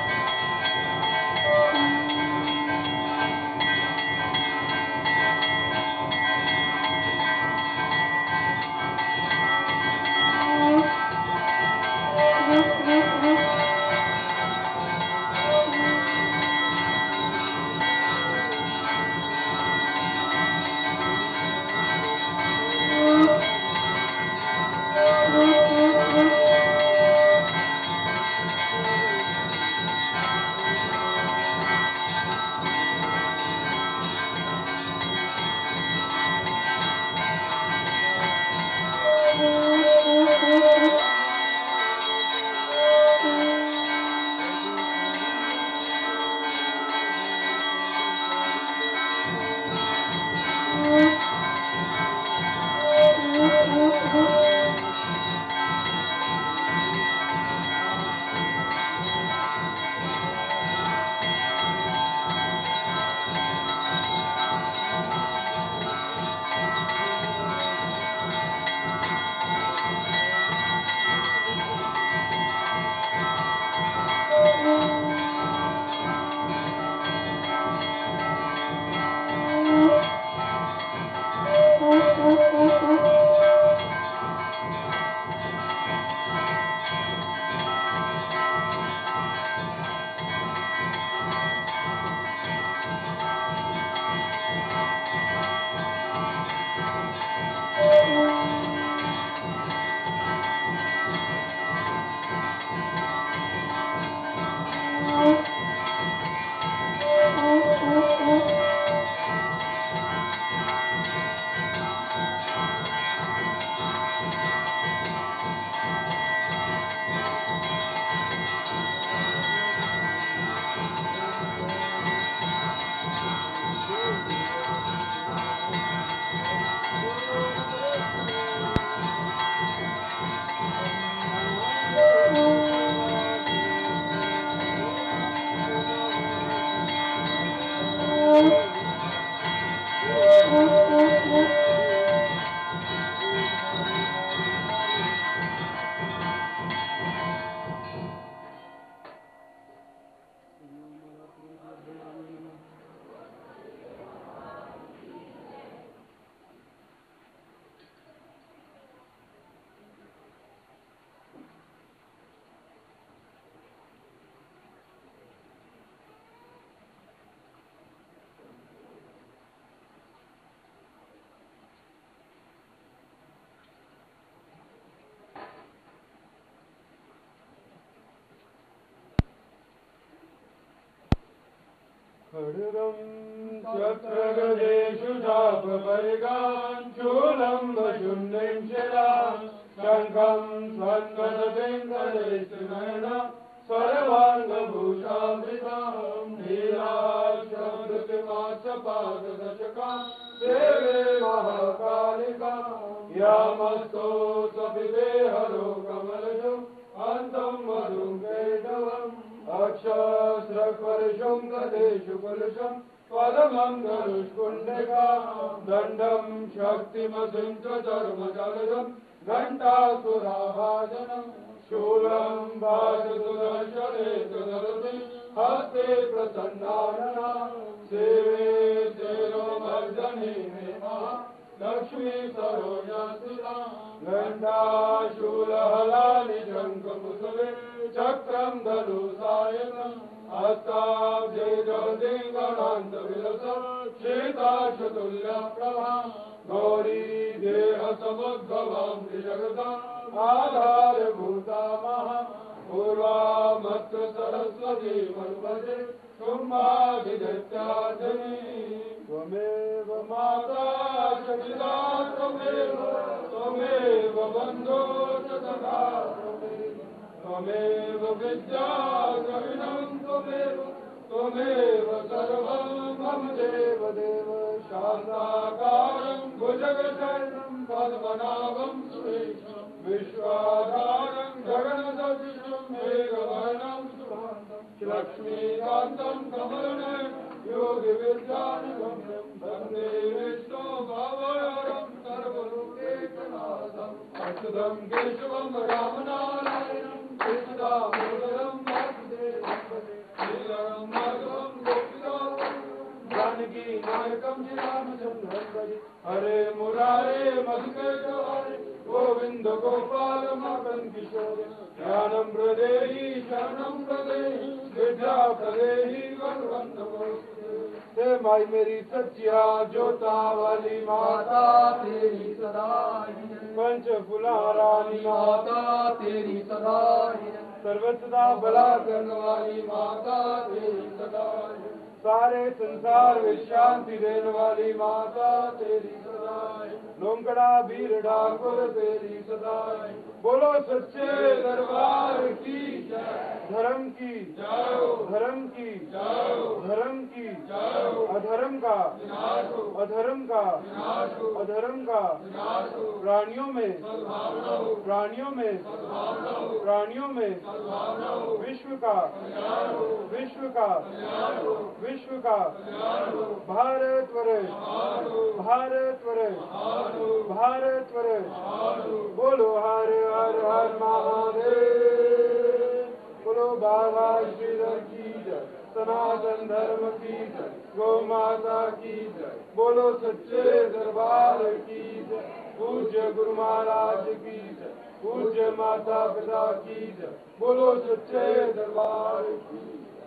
E: खड्गं चक्रगदेषु चापपरिगान् शूलं वशुण्डीं शिरां शङ्खं स्वन्वदतिं गदेशुनयना सर्वाङ्गभूषामृतां नीलाक्षमृतिमासपाददशकां देवे महाकालिकां यामस्तो सविदेहरो कमलजो अन्तं मधुं केशवम् अक्षस्रपर्शुं गदेषु कलशं पदमङ्गलुष्कुण्डिकां दण्डं शक्तिमसिं च धर्मजलजं घण्टासुराभाजनं शूलं भाजतुदर्शने तुदरति हस्ते प्रसन्नानना सेवे सेरोमर्दने मे महा लक्ष्मी सरोजस्थिता घण्टाशूलहलानि शङ्खमुसले चक्रं धनुसायकम् हस्ताब्जैर्दिङ्गणान्तविलसं श्वेताशतुल्यप्रभां गौरी देहसमुद्भवां त्रिजगताम् आधारभूता महा पूर्वामत्र सरस्वती मन्वते कुम्भाभिदत्याधनी त्वमेव माता च पिता त्वमेव त्वमेव बन्धो च सखा त्वमेव त्वमेव विद्या द्रविणं त्वमेव त्वमेव सर्वं मम देव देव शान्ताकारं भुजगशयनं पद्मनाभं सुरेशं विश्वाधारं गगनसदृशं मेघवर्णं शुभाङ्गं लक्ष्मीकान्तं कमलनयनं योगिविद्यानिगम्यं वन्दे विष्णो भवहरं सर्वलोकैकनाथम् अच्युतं केशवं रामनारायणं कृष्णदामोदरं वासुदेवं श्रीधरं माधवं गोपिकां जानकी नायकं श्रीरामचन्द्रं भजे हरे मुरारे मधुकैटभारे गोविन्द गोपाल मदन किशोरे ज्ञानं प्रदेहि शरणं प्रदेहि विद्या प्रदेहि वरदं नमोस्तुते। हे माई मेरी सच्चिया जोता वाली माता तेरी सदा पंच फुला रानी माता तेरी सदा सर्वसदा भला करने वाली माता तेरी सदा सारे संसार में शांति देने वाली माता तेरी सदाई लोंगड़ा भीड़ ठाकुर तेरी सदाई बोलो सच्चे दरबार की धर्म की धर्म की धर्म की अधर्म का अधर्म का अधर्म का प्राणियों में प्राणियों में प्राणियों में विश्व का विश्व का विश्व का भारत वर्ष भारत वर्ष भारत वर्ष बोलो हर हर हर महादेव बोलो बाबा श्रीधर की जय सनातन धर्म की जय गौ माता की जय बोलो सच्चे दरबार की जय पूज्य गुरु महाराज की जय पूज्य माता पिता की जय बोलो सच्चे दरबार की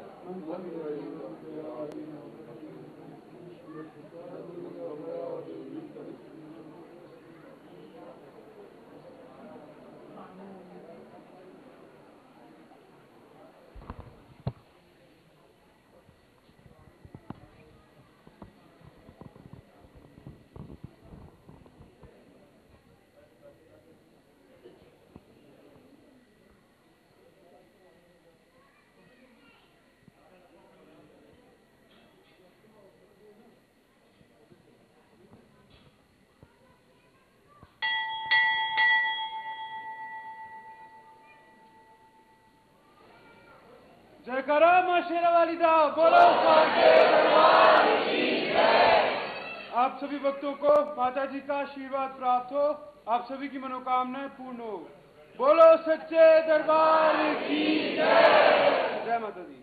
G: जयकारा मां शेरावाली दा बोलो साचे दरबार की जय। आप सभी भक्तों को माता जी का आशीर्वाद प्राप्त हो, आप सभी की मनोकामनाएं पूर्ण हो। बोलो सच्चे दरबार की जय। जय माता दी।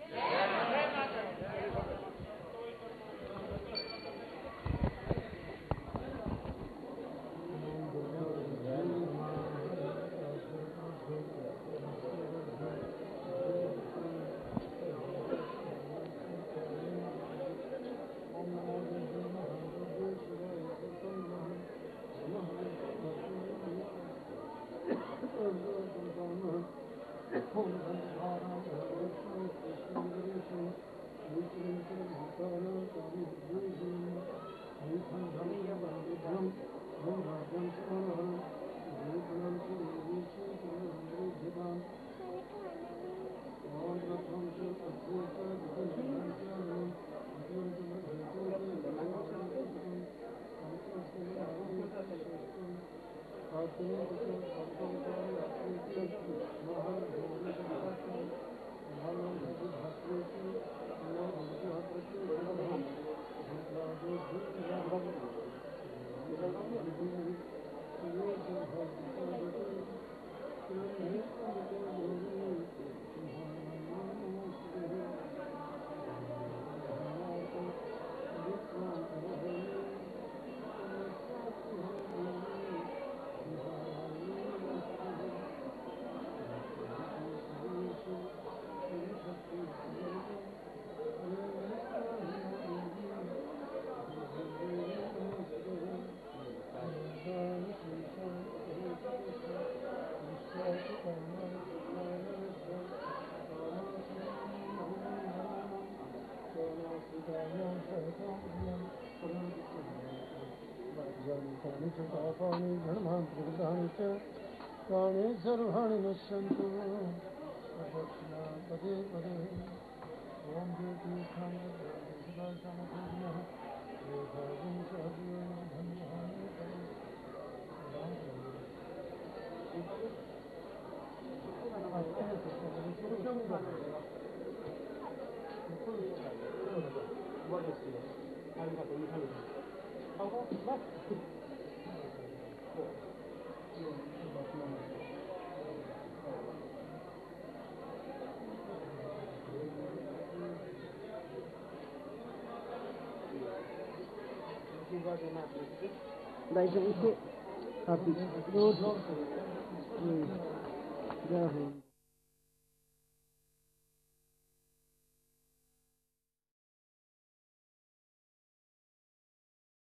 E: प्राणे सर्वाणि नश्यन्तु दक्षिणा पदे पदे ओम ज्योति
H: Daí já você rápido.